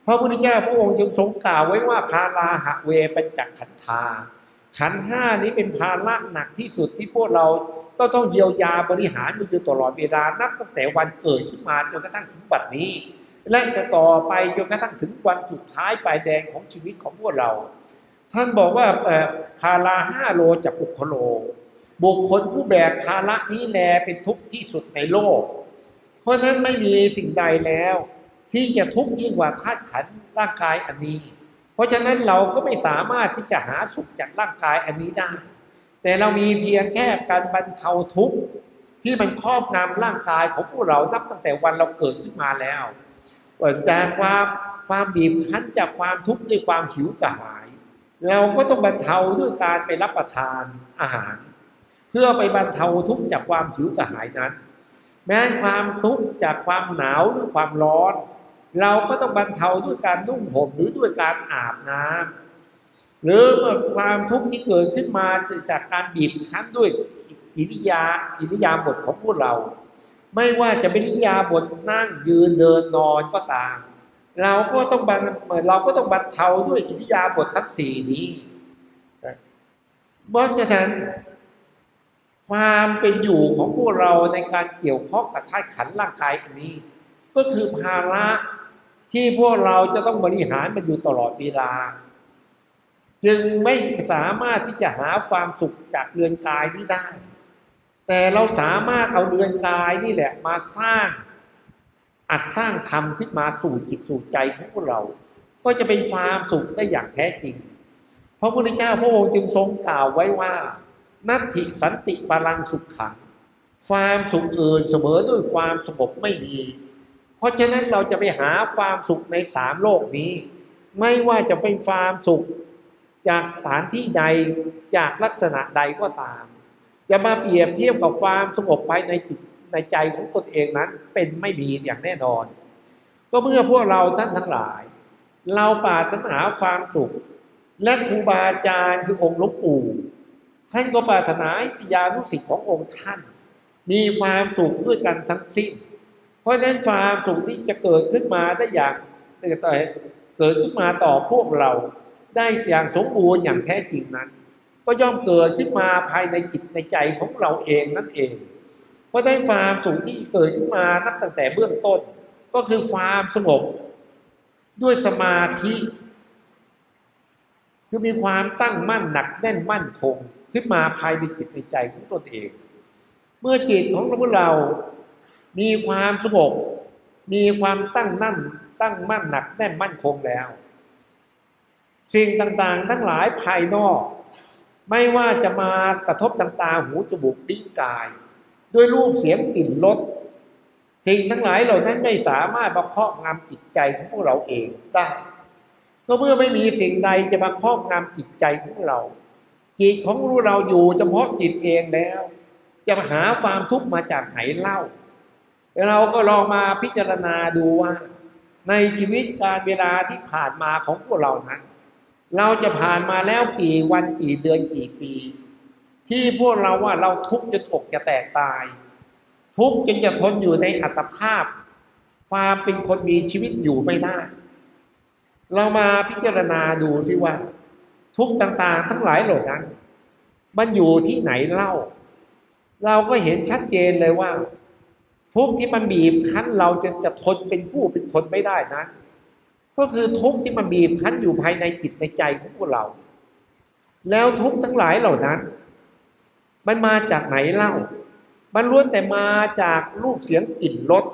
Speaker 1: พระพุทธเจ้าพระองค์จึงทรงกล่าวไว้ว่าภาราหะเวปัญจขันธาขันธ์ห้านี้เป็นภาระหนักที่สุดที่พวกเราก็ต้องเยียวยาบริหารมันอยู่ตลอดเวลานับตั้งแต่วันเกิดขึ้นมาจนกระทั่งถึงบัดนี้และจะต่อไปจนกระทั่งถึงวันสุดท้ายปลายแดงของชีวิตของพวกเราท่านบอกว่าภาราห้าโลจักปุคโลบุคคลผู้แบกภาระนี้แลเป็นทุกข์ที่สุดในโลกเพราะนั้นไม่มีสิ่งใดแล้วที่จะทุกข์ยิ่งกว่าธาตุขันธ์ร่างกายอันนี้เพราะฉะนั้นเราก็ไม่สามารถที่จะหาสุขจากร่างกายอันนี้ได้แต่เรามีเพียงแค่การบรรเทาทุกข์ที่มันครอบงำร่างกายของพวกเรานับตั้งแต่วันเราเกิดขึ้นมาแล้วจากความความบีบคั้นจากความทุกข์ด้วยความหิวกระหายเราก็ต้องบรรเทาด้วยการไปรับประทานอาหารเพื่อไปบรรเทาทุกข์จากความหิวกระหายนั้นแม้ความทุกข์จากความหนาวหรือความร้อนเราก็ต้องบรรเทาด้วยการนุ่งห่มหรือด้วยการอาบน้ำหรือเมื่อความทุกข์ที่เกิดขึ้นมาจากการบีบคั้นด้วยอิริยาอิริยาบถของพวกเราไม่ว่าจะเป็นอิริยาบถนั่งยืนเดินนอนก็ตามเราก็ต้องบรรเราก็ต้องบรรเทาด้วยอิริยาบถทั้งสี่นี้เพราะฉะนั้นความเป็นอยู่ของพวกเราในการเกี่ยวข้องกับธาตุขันธ์ร่างกายอันนี้ก็คือภาระที่พวกเราจะต้องบริหารมันอยู่ตลอดเวลาจึงไม่สามารถที่จะหาความสุขจากเรือนกายนี้ได้แต่เราสามารถเอาเรือนกายนี่แหละมาสร้างอัดสร้างธรรมขึ้นมาสู่จิตสู่ใจของพวกเราก็จะเป็นความสุขได้อย่างแท้จริงพระพุทธเจ้าพระองค์จึงทรงกล่าวไว้ว่านัตถิสันติปรังสุขขังความสุขอื่นเสมอด้วยความสงบไม่มีเพราะฉะนั้นเราจะไปหาความสุขในสามโลกนี้ไม่ว่าจะเป็นความสุขจากสถานที่ใดจากลักษณะใดก็ตามจะมาเปรียบเทียบกับความสงบภายในจิตในใจของตนเองนั้นเป็นไม่มีอย่างแน่นอนก็เมื่อพวกเราท่านทั้งหลายเราปรารถนาความสุขและครูบาอาจารย์คือองค์หลวงปู่ท่านก็ปรารถนาให้ศิษยานุศิษย์ขององค์ท่านมีความสุขด้วยกันทั้งสิ้นเพราะฉะนั้นความสุขที่จะเกิดขึ้นมาได้อย่างเกิดขึ้นมาต่อพวกเราได้อย่างสมบูรณ์อย่างแท้จริงนั้นก็ย่อมเกิดขึ้นมาภายในจิตในใจของเราเองนั่นเองเพราะฉะนั้นความสุขที่เกิดขึ้นมานับตั้งแต่เบื้องต้นก็คือความสงบด้วยสมาธิคือมีความตั้งมั่นหนักแน่นมั่นคงขึ้นมาภายในจิตในใจของตนเองเมื่อจิตของพวกเรามีความสงบมีความตั้งมั่นตั้งมั่นหนักแน่นมั่นคงแล้วสิ่งต่างๆทั้งหลายภายนอกไม่ว่าจะมากระทบทางตาหูจมูกลิ้นกายด้วยรูปเสียงกลิ่นรสสิ่งทั้งหลายเหล่านั้นไม่สามารถมาครอบงำจิตใจของพวกเราเองได้ก็เมื่อไม่มีสิ่งใดจะมาครอบงำจิตใจของเราจิตของเราอยู่เฉพาะจิตเองแล้วจะหาความทุกข์มาจากไหนเล่าเราก็ลองมาพิจารณาดูว่าในชีวิตการเวลาที่ผ่านมาของพวกเรานั้นเราจะผ่านมาแล้วกี่วันกี่เดือนกี่ปีที่พวกเราว่าเราทุกข์จนอกจะแตกตายทุกข์จนจะทนอยู่ในอัตภาพความเป็นคนมีชีวิตอยู่ไม่ได้เรามาพิจารณาดูสิว่าทุกข์ต่างๆทั้งหลายเหล่านั้นมันอยู่ที่ไหนเล่าเราก็เห็นชัดเจนเลยว่าทุกข์ที่มันบีบคั้นเราจนจะทนเป็นผู้เป็นคนไม่ได้นั้นก็คือทุกข์ที่มันบีบคั้นอยู่ภายในจิตในใจของพวกเราแล้วทุกข์ทั้งหลายเหล่านั้นมันมาจากไหนเล่ามันล้วนแต่มาจากรูปเสียงกลิ่นรส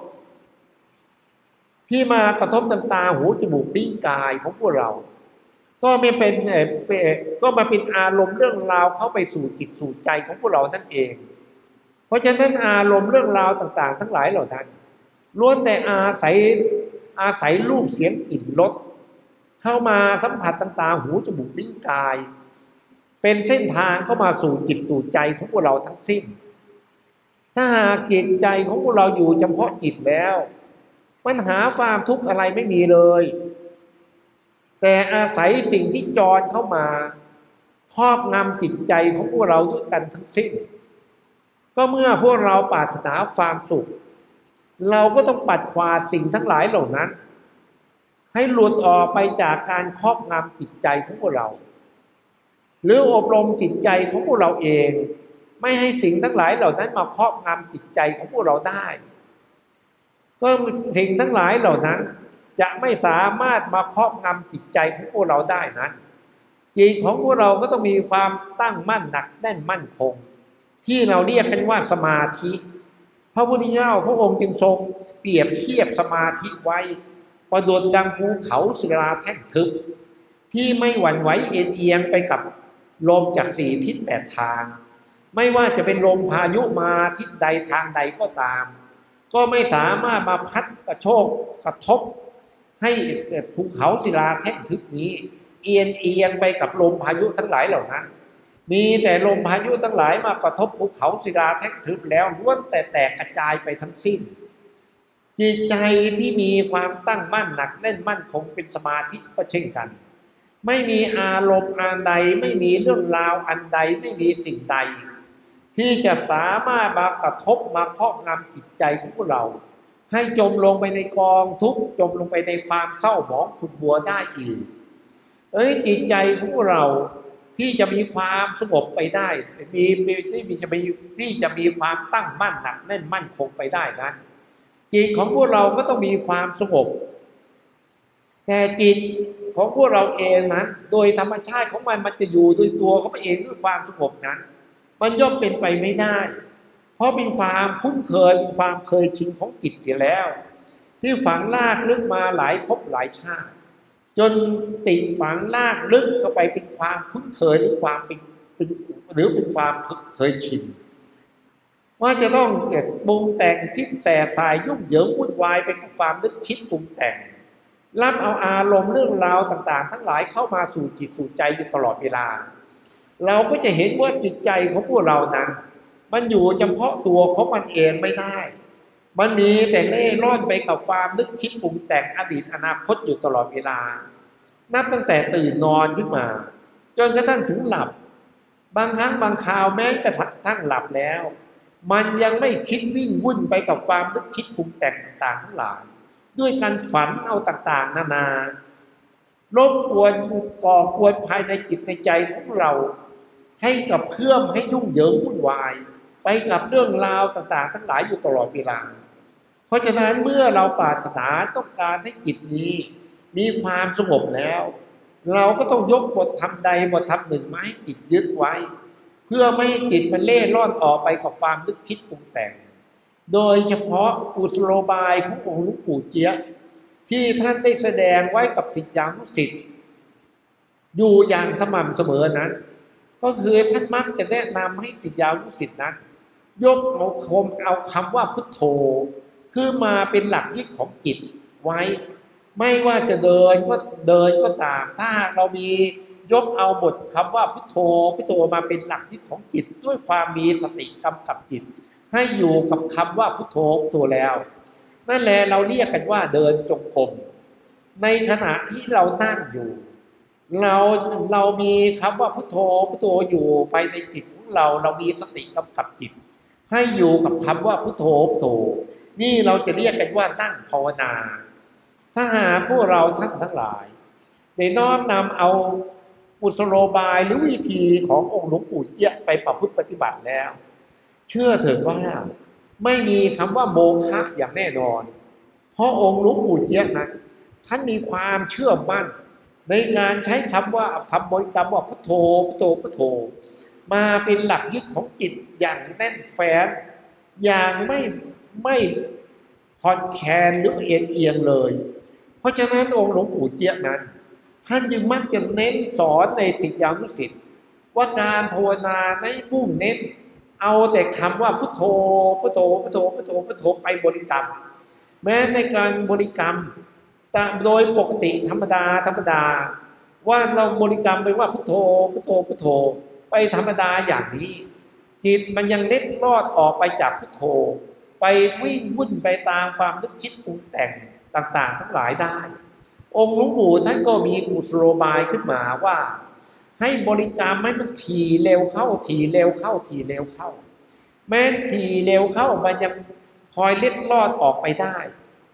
Speaker 1: ที่มากระทบทางตาหูจมูกลิ้นกายของพวกเราก็ไม่เป็นก็มาเป็นอารมณ์เรื่องราวเข้าไปสู่จิตสู่ใจของพวกเรานั่นเองเพราะฉะนั้นอารมณ์เรื่องราวต่างๆทั้งหลายเหล่านั้นล้วนแต่อาศัยอาศัยรูปเสียงกลิ่นรสเข้ามาสัมผัสต่างๆหูจมูกลิ้นกายเป็นเส้นทางเข้ามาสู่จิตสู่ใจของพวกเราทั้งสิ้นถ้าหากจิตใจของพวกเราอยู่เฉพาะจิตแล้วปัญหาความทุกข์อะไรไม่มีเลยแต่อาศัยสิ่งที่จรเข้ามาครอบงำจิตใจของพวกเราด้วยกันทั้งสิ้นก็เมื่อพวกเราปรารถนาความสุขเราก็ต้องปัดกวาดสิ่งทั้งหลายเหล่านั้นให้หลุดออกไปจากการครอบงำจิตใจของพวกเราหรืออบรมจิตใจของพวกเราเองไม่ให้สิ่งทั้งหลายเหล่านั้นมาครอบงำจิตใจของพวกเราได้ก็สิ่งทั้งหลายเหล่านั้นจะไม่สามารถมาครอบงำจิตใจของพวกเราได้นั้นจิตของพวกเราก็ต้องมีความตั้งมั่นหนักแน่นมั่นคงที่เราเรียกกันว่าสมาธิพระพุทธเจ้าพระองค์จึงทรงเปรียบเทียบสมาธิไว้ประดุจดังภูเขาศิลาแท่งทึบที่ไม่หวั่นไหวเอ็นเอียงไปกับลมจากสี่ทิศแปดทางไม่ว่าจะเป็นลมพายุมาทิศใดทางใดก็ตามก็ไม่สามารถมาพัดกระโชกกระทบให้ภูเขาศิลาแท่งทึบนี้เอียงเอียงไปกับลมพายุทั้งหลายเหล่านั้นมีแต่ลมพายุทั้งหลายมากระทบภูเขาศิลาแท่งทึบแล้วล้วนแต่แตกกระจายไปทั้งสิ้นจิตใจที่มีความตั้งมั่นหนักแน่นมั่นคงเป็นสมาธิก็เช่นกันไม่มีอารมณ์อันใดไม่มีเรื่องราวอันใดไม่มีสิ่งใดที่จะสามารถมากระทบมาครอบงำจิตใจของพวกเราให้จมลงไปในกองทุกข์จมลงไปในความเศร้าหมองขุ่นมัวได้อีกเอ้ยจิตใจของพวกเราที่จะมีความสงบไปได้มีที่มีจะมีที่จะมีความตั้งมั่นหนักแน่นมั่นคงไปได้นั้นจิตของพวกเราก็ต้องมีความสงบแต่จิตของพวกเราเองนั้นโดยธรรมชาติของมันมันจะอยู่โดยตัวของมันเองด้วยความสงบนั้นมันย่อมเป็นไปไม่ได้เพราะเป็นความคุ้นเคยเป็นความเคยชินของจิตเสียแล้วที่ฝังลากลึกมาหลายภพหลายชาติจนติดฝังลากลึกเข้าไปเป็นความคุ้นเคยหรือความเป็นหรือเป็นความเคยชินว่าจะต้องเกิดปรุงแต่งคิดแส่สายยุ่งเหยิงวุ่นวายไปกับความนึกคิดปรุงแต่งรับเอาอารมณ์เรื่องราวต่างๆทั้งหลายเข้ามาสู่จิตสู่ใจอยู่ตลอดเวลาเราก็จะเห็นว่าจิตใจของพวกเรานั้นมันอยู่เฉพาะตัวของมันเองไม่ได้มันมีแต่เล่ร่อนไปกับความนึกคิดปรุงแต่งอดีตอนาคตอยู่ตลอดเวลานับตั้งแต่ตื่นนอนขึ้นมาจนกระทั่งถึงหลับบางครั้งบางคราวแม้กระทั่งหลับแล้วมันยังไม่คิดวิ่งวุ่นไปกับความนึกคิดปรุงแต่งต่างๆทั้งหลายด้วยการฝันเอาต่างๆนานารบกวนก่อกวนภายในจิตในใจของเราให้กับเพื่อมให้ยุ่งเหยิงวุ่นวายไปกับเรื่องราวต่างๆทั้งหลายอยู่ตลอดเวลาเพราะฉะนั้นเมื่อเราปรารถนาต้องการให้จิตนี้มีความสงบแล้วเราก็ต้องยกบทธรรมใดบทธรรมหนึ่งมาให้จิตยึดไว้เพื่อไม่ให้จิตมันเล่ร่อนออกไปกับความนึกคิดปรุงแต่งโดยเฉพาะกุศโลบายขององค์หลวงปู่เจี๊ยบที่ท่านได้แสดงไว้กับศิษยานุศิษย์อยู่อย่างสม่ำเสมอนั้นก็คือท่านมักจะแนะนำให้ศิษยานุศิษย์นั้นยกเอาคมเอาคำว่าพุทโธคือมาเป็นหลักยึดของจิตไว้ไม่ว่าจะเดินก็เดินก็ตามถ้าเรามียกเอาบทคำว่าพุทโธพุทโธมาเป็นหลักยึดของจิตด้วยความมีสติกำกับจิตให้อยู่กับคำว่าพุทโธพุทโธแล้วนั่นแหละเราเรียกกันว่าเดินจงกรมในขณะที่เรานั่งอยู่เราเรามีคำว่าพุทโธพุทโธอยู่ภายในจิตของเราเรามีสติกำกับจิตให้อยู่กับคำว่าพุทโธพุทโธนี่เราจะเรียกกันว่านั่งภาวนาถ้าหากพวกเราท่านทั้งหลายได้น้อมนำเอากุศโลบายหรือวิธีขององค์หลวงปู่เจี๊ยบไปประพฤติปฏิบัติแล้วเชื่อเถิดว่าไม่มีคำว่าโมฆะอย่างแน่นอนเพราะองค์หลวงปู่เจี๊ยบนั้นท่านมีความเชื่อมั่นในการใช้คำว่าคำบริกรรมว่าพุทโธพุทโธพุทโธมาเป็นหลักยึดของจิตอย่างแน่นแฟ้นอย่างไม่ไม่คอนแคนหรือเอียงเอียงเลยเพราะฉะนั้นองค์หลวงปู่เจี๊ยบนั้นท่านจึงมักจะเน้นสอนในศิษยานุศิษย์ว่าการภาวนาในมุ่งเน้นเอาแต่คำว่าพุทโธพุทโธพุทโธพุทโธพุทโธไปบริกรรมแม้ในการบริกรรมตามโดยปกติธรรมดาธรรมดาว่าเราบริกรรมไปว่าพุทโธพุทโธพุทโธไปธรรมดาอย่างนี้จิตมันยังเล็ดลอดออกไปจากพุทโธไปวิ่งวุ่นไปตามความนึกคิดปรุงแต่งต่างๆทั้งหลายได้องค์หลวงปู่ท่านก็มีกุศโลบายขึ้นมาว่าให้บริกรรมให้มันถี่เร็วเข้าถี่เร็วเข้าถี่เร็วเข้าแม้ถี่เร็วเข้ามันยังคอยเล็ดลอดออกไปได้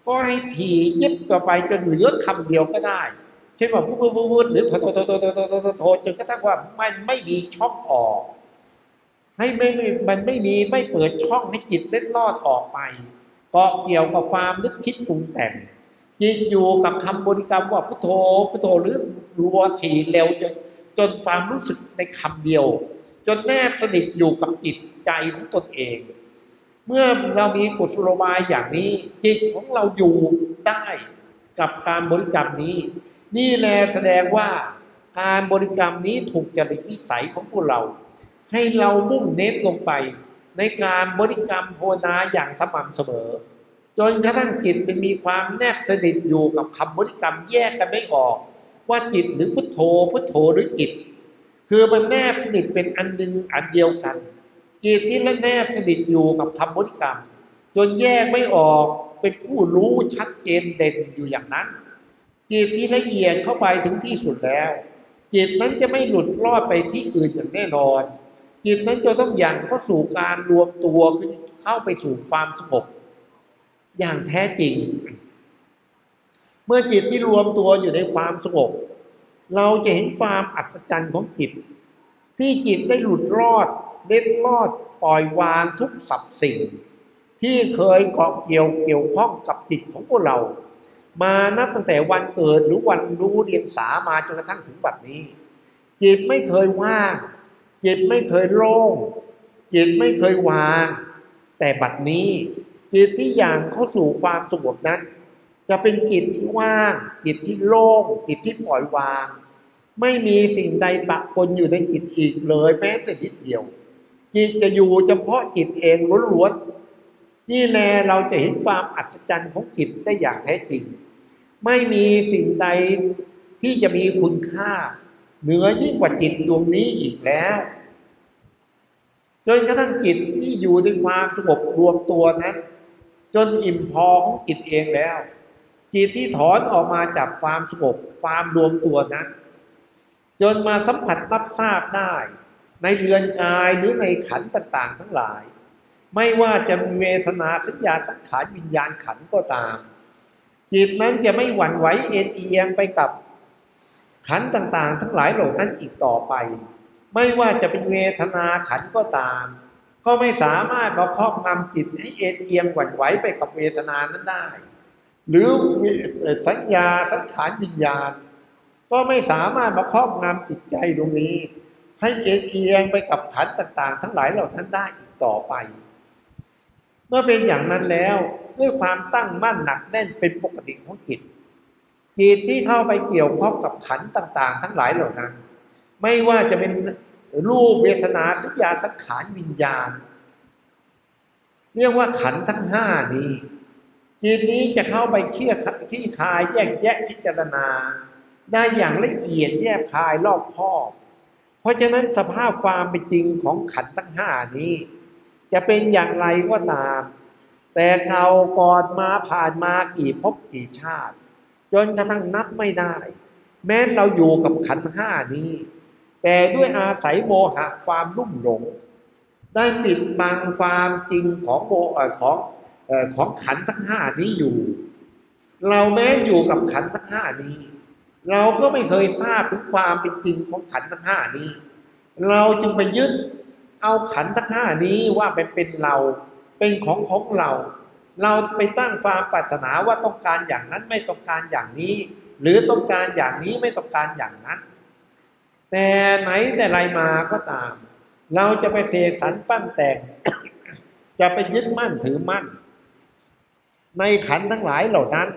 Speaker 1: ก็ให้ทียิบต่อไปจนเหลือคำเดียวก็ได้เช่นว่าพูดพูดพูดหรือโทโทโทโทโทโทโทโทโทจนกระทั่งว่ามันไม่มีช่องออกให้ไม่มันไม่มีไม่เปิดช่องให้จิตเล็ดลอดออกไปเกาะเกี่ยวกับความนึกคิดปรุงแต่งจิตอยู่กับคำบริกรรมว่าพุทโธพุทโธหรือรัวทีเร็วจนจนความรู้สึกในคำเดียวจนแนบสนิทอยู่กับจิตใจของตนเองเมื่อเรามีกุศโลบายอย่างนี้จิตของเราอยู่ได้กับการบริกรรมนี้นี่แหละแสดงว่าการบริกรรมนี้ถูกจริตนิสัยของพวกเราให้เรามุ่งเน้นลงไปในการบริกรรมภาวนาอย่างสม่ำเสมอจนกระทั่งจิตมันมีความแนบสนิทอยู่กับคำบริกรรมแยกกันไม่ออกว่าจิตหรือพุทโธพุทโธหรือจิตคือมันแนบสนิทเป็นอันหนึ่งอันเดียวกันจิตที่ละแนบสนิทอยู่กับคำบริกรรมจนแยกไม่ออกเป็นผู้รู้ชัดเจนเด่นอยู่อย่างนั้นจิตที่ละเอียดเข้าไปถึงที่สุดแล้วจิตนั้นจะไม่หลุดลอดไปที่อื่นอย่างแน่นอนจิตนั้นจะต้องยังเข้าสู่การรวมตัวคือเข้าไปสู่ความสงบอย่างแท้จริงเมื่อจิตที่รวมตัวอยู่ในความสงบเราจะเห็นความอัศจรรย์ของจิตที่จิตได้หลุดรอดเล็ดลอดปล่อยวางทุกสรรพสิ่งที่เคยเกาะเกี่ยวเกี่ยวข้องกับจิตของพวกเรามานับตั้งแต่วันเกิดหรือวันรู้เรียนสามาจนกระทั่งถึงบัดนี้จิตไม่เคยว่างจิตไม่เคยโล่งจิตไม่เคยวางแต่บัดนี้จิตที่อย่างเข้าสู่ความสงบนั้นจะเป็นจิตที่ว่างจิตที่โล่งจิตที่ปล่อยวางไม่มีสิ่งใดปะปนอยู่ในจิตอีกเลยแม้แต่นิดเดียวจิตจะอยู่เฉพาะจิตเองล้วนๆนี่แลเราจะเห็นความอัศจรรย์ของจิตได้อย่างแท้จริงไม่มีสิ่งใดที่จะมีคุณค่าเหนือยิ่งกว่าจิตดวงนี้อีกแล้วจนกระทั่งจิตที่อยู่ในความสงบรวมตัวนั้นจนอิ่มพอของจิตเองแล้วจิตที่ถอนออกมาจากความสงบความรวมตัวนั้นจนมาสัมผัสรับทราบได้ในเรือนกายหรือในขันธ์ต่างๆทั้งหลายไม่ว่าจะมีเวทนาสัญญาสังขารวิญญาณขันธ์ก็ตามจิตนั้นจะไม่หวั่นไหวเอ็นเอียงไปกับขันธ์ต่างๆทั้งหลายเหล่านั้นอีกต่อไปไม่ว่าจะเป็นเวทนาขันธ์ก็ตามก็ไม่สามารถมาครอบงำจิตให้เอ็นเอียงหวั่นไหวไปกับเวทนานั้นได้หรือสัญญาสังขารวิญญาณก็ไม่สามารถมาครอบงำจิตใจตรงนี้ให้เอ็นเอียงไปกับขันธ์ต่างๆทั้งหลายเหล่านั้นได้อีกต่อไปเมื่อเป็นอย่างนั้นแล้วด้วยความตั้งมั่นหนักแน่นเป็นปกติของจิตจิตที่เข้าไปเกี่ยวข้องกับขันธ์ต่างๆทั้งหลายเหล่านั้นไม่ว่าจะเป็นรูปเวทนาสัญญาสังขารวิญญาณเรียกว่าขันธ์ทั้งห้านี้จิตนี้จะเข้าไปเคี่ยขี้คายแยกแยะพิจารณาได้อย่างละเอียดแยกคายรอบคอบเพราะฉะนั้นสภาพความเป็นจริงของขันธ์ทั้งห้านี้จะเป็นอย่างไรก็ตามแต่เก่าก่อนมาผ่านมากี่ภพกี่ชาติจนกระทั่งนับไม่ได้แม้เราอยู่กับขันธ์ห้านี้แต่ด้วยอาศัยโมหะความลุ่มหลงได้ปิดบังความจริงของโมของของขันธ์ทั้งห้านี้อยู่เราแม้อยู่กับขันธ์ทั้งห้านี้เราก็ไม่เคยทราบถึงความเป็นจริงของขันธ์ทั้งห้านี้เราจึงไปยึดเอาขันธ์ทั้งห้านี้ว่าเป็นเป็นเราเป็นของของเราเราไปตั้งความปรารถนาว่าต้องการอย่างนั้นไม่ต้องการอย่างนี้หรือต้องการอย่างนี้ไม่ต้องการอย่างนั้นแต่ไหนแต่ไรมาก็ตามเราจะไปเสกสรรปั้นแต่ง จะไปยึดมั่นถือมั่นในขันธ์ทั้งหลายเหล่านั้น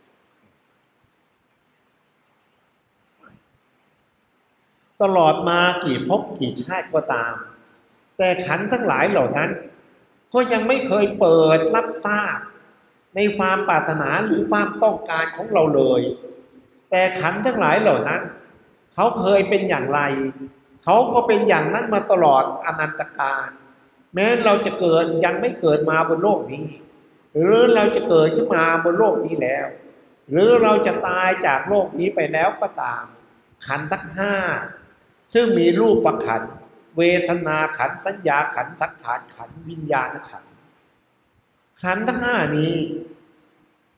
Speaker 1: ตลอดมากี่ภพกี่ชาติก็ตามแต่ขันธ์ทั้งหลายเหล่านั้นก็ยังไม่เคยเปิดรับทราบในความปรารถนาหรือความต้องการของเราเลยแต่ขันธ์ทั้งหลายเหล่านั้นเขาเคยเป็นอย่างไรเขาก็เป็นอย่างนั้นมาตลอดอนันตกาลแม้เราจะเกิดยังไม่เกิดมาบนโลกนี้หรือเราจะเกิดขึ้นมาบนโลกนี้แล้วหรือเราจะตายจากโลกนี้ไปแล้วก็ตามขันธ์ทั้งห้าซึ่งมีรูปขันธ์เวทนาขันธ์สัญญาขันธ์สังขารขันธ์วิญญาณขันธ์ขันธ์ทั้งห้านี้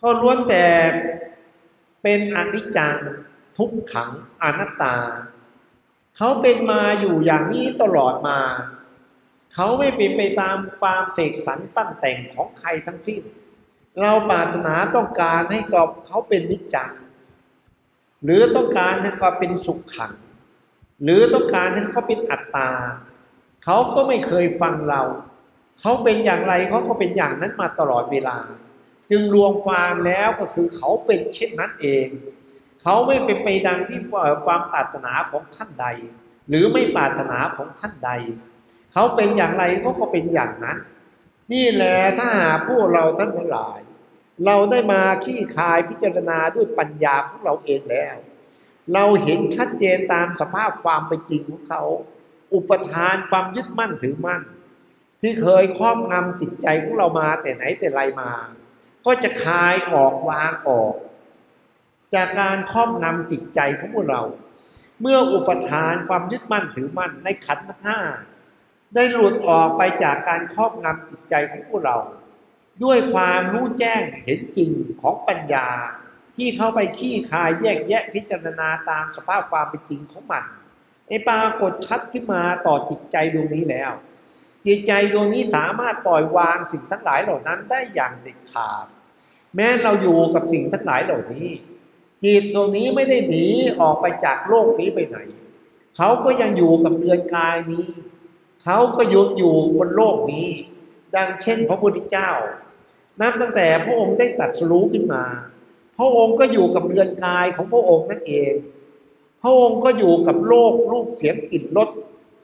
Speaker 1: ก็ล้วนแต่เป็นอนิจจังทุกขังอนัตตาเขาเป็นมาอยู่อย่างนี้ตลอดมาเขาไม่เป็นไปตามความเสกสรรปั้นแต่งของใครทั้งสิ้นเราปรารถนาต้องการให้กับเขาเป็นนิจจังหรือต้องการให้เขาเป็นสุขขังหรือต้องการให้เขาเป็นอัตตาเขาก็ไม่เคยฟังเราเขาเป็นอย่างไรเขาก็เป็นอย่างนั้นมาตลอดเวลาจึงรวมความแล้วก็คือเขาเป็นเช่นนั้นเองเขาไม่เป็นไปดังที่ความปรารถนาของท่านใดหรือไม่ปรารถนาของท่านใดเขาเป็นอย่างไรเขาก็เป็นอย่างนั้นนี่แหละถ้าหากพวกเราท่านทั้งหลายเราได้มาขี้คายพิจารณาด้วยปัญญาของเราเองแล้วเราเห็นชัดเจนตามสภาพความเป็นจริงของเขาอุปทานความยึดมั่นถือมั่นที่เคยครอบงำจิตใจของเรามาแต่ไหนแต่ไรมาก็จะคลายออกวางออกจากการครอบงำจิตใจของพวกเราเมื่ออุปทานความยึดมั่นถือมั่นในขันธ์ทั้งห้าได้หลุดออกไปจากการครอบงำจิตใจของพวกเราด้วยความรู้แจ้งเห็นจริงของปัญญาที่เข้าไปขี้คายแยกแยะพิจารณาตามสภาพความเป็นจริงของมันไอ้ปรากฏชัดขึ้นมาต่อจิตใจดวงนี้แล้วจิตใจดวงนี้สามารถปล่อยวางสิ่งทั้งหลายเหล่านั้นได้อย่างเด็ดขาดแม้เราอยู่กับสิ่งทั้งหลายเหล่านี้จิตดวงนี้ไม่ได้หนีออกไปจากโลกนี้ไปไหนเขาก็ยังอยู่กับเรือนกายนี้เขาก็ยังอยู่บนโลกนี้ดังเช่นพระพุทธเจ้านับตั้งแต่พระองค์ได้ตรัสรู้ขึ้นมาพระองค์ก็อยู่กับเรือนกายของพระองค์นั่นเองพระองค์ก็อยู่กับโลกรูปเสียงกลิ่นรส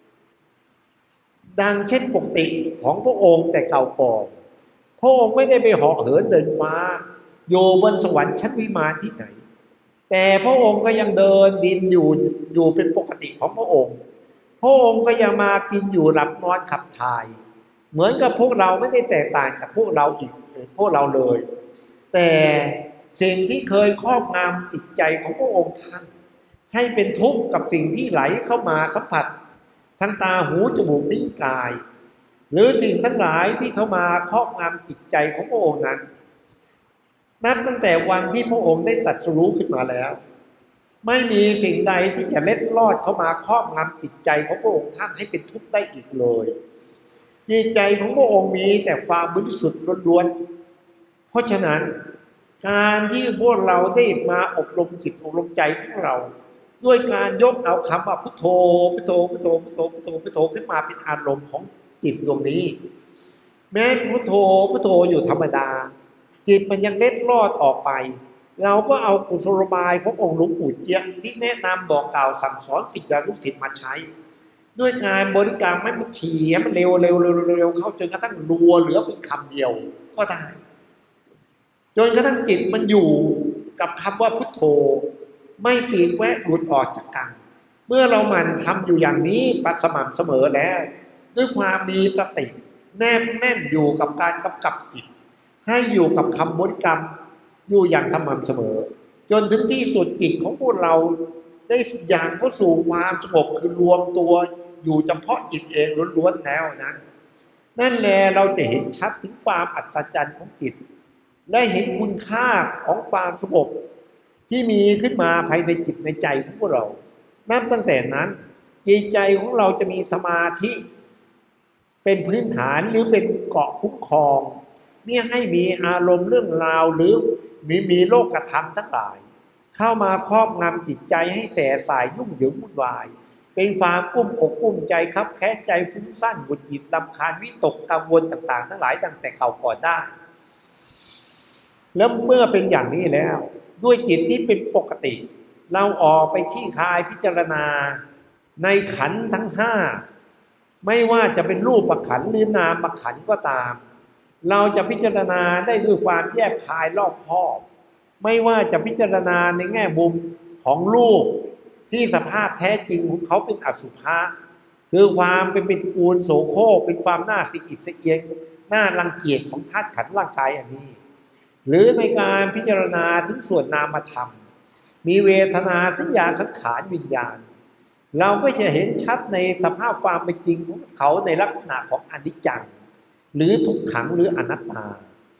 Speaker 1: ดังเช่นปกติของพระองค์แต่เก่าก่อนพระองค์ไม่ได้ไปเหาะเหินเดินฟ้าอยู่บนสวรรค์ชั้นวิมานที่ไหนแต่พระองค์ก็ยังเดินดินอยู่อยู่เป็นปกติของพระองค์พระองค์ก็ยังมากินอยู่หลับนอนขับถ่ายเหมือนกับพวกเราไม่ได้แตกต่างจากพวกเราอีกพวกเราเลยแต่สิ่งที่เคยครอบงำจิตใจของพระองค์ท่านให้เป็นทุกข์กับสิ่งที่ไหลเข้ามาสัมผัสทางตาหูจมูกลิ้นกายหรือสิ่งทั้งหลายที่เข้ามาครอบงำจิตใจของพระองค์นั้นนับตั้งแต่วันที่พระองค์ได้ตรัสรู้ขึ้นมาแล้วไม่มีสิ่งใดที่จะเล็ดลอดเข้ามาครอบงำจิตใจของพระองค์ท่านให้เป็นทุกข์ได้อีกเลยจิตใจของพระองค์มีแต่ความบริสุทธิ์ล้วนๆเพราะฉะนั้นการที่พวกเราได้มาอบรมจิตอบรมใจของเราด้วยการยกเอาคำว่าพุทโธพุทโธพุทโธพุทโธพุทโธพุทโธขึ้นมาเป็นอารมณ์ของจิตดวงนี้แม้พุทโธพุทโธอยู่ธรรมดาจิตมันยังเล็ดลอดออกไปเราก็เอากุศโลบายขององค์หลวงปู่เจี๊ยบที่แนะนำบอกกล่าวสั่งสอนศิษยานุศิษย์มาใช้ด้วยการบริกรรมให้มันถี่ให้มันเร็วเร็วเร็วเร็วเข้าจนกระทั่งรัวเหลือเป็นคำเดียวก็ได้จนกระทั่งจิตมันอยู่กับคำว่าพุทโธไม่ปีกแวะหลุดออกจากกันเมื่อเราหมั่นทำอยู่อย่างนี้ปัสม่ำเสมอแล้วด้วยความมีสติแนบแน่นอยู่กับการกำกับจิตให้อยู่กับคำบริกรรมอยู่อย่างสม่ำเสมอจนถึงที่สุดจิตของพวกเราได้อย่างเข้าสู่ความสงบคือรวมตัวอยู่เฉพาะจิตเองล้วนๆแล้วนั้นนั่นแหละเราจะเห็นชัดถึงความอัศจรรย์ของจิตและเห็นคุณค่าของความสงบที่มีขึ้นมาภายในจิตในใจของพวกเรานับตั้งแต่นั้นจิตใจของเราจะมีสมาธิเป็นพื้นฐานหรือเป็นเกราะคุ้มครองไม่ให้มีอารมณ์เรื่องราวหรือมีมีโลกธรรมทั้งหลายเข้ามาครอบงำจิตใจให้แสสายยุ่งเหยิงวุ่นวายเป็นความกุ้มอกกุ้มใจครับแค้นใจฟุ้งซ่านหงุดหงิดรำคาญวิตกกังวลต่างๆทั้งหลายตั้งแต่เก่าก่อนได้แล้วเมื่อเป็นอย่างนี้แล้วด้วยจิตที่เป็นปกติเราออกไปขี้คายพิจารณาในขันธ์ทั้งห้าไม่ว่าจะเป็นรูปขันธ์หรือนามขันธ์ก็ตามเราจะพิจารณาได้ด้วยความแยบคายรอบคอบไม่ว่าจะพิจารณาในแง่มุมของรูปที่สภาพแท้จริงของเขาเป็นอสุภะคือความเป็นเป็นกูลโสโครกเป็นความน่าสิอิสเอียงน่ารังเกียจของธาตุขันธ์ร่างกายอันนี้หรือในการพิจารณาถึงส่วนนามธรรมมีเวทนาสัญญาสังขารวิญญาณเราก็จะเห็นชัดในสภาพความเป็นจริงของเขาในลักษณะของอนิจจังหรือทุกขังหรืออนัตตาเ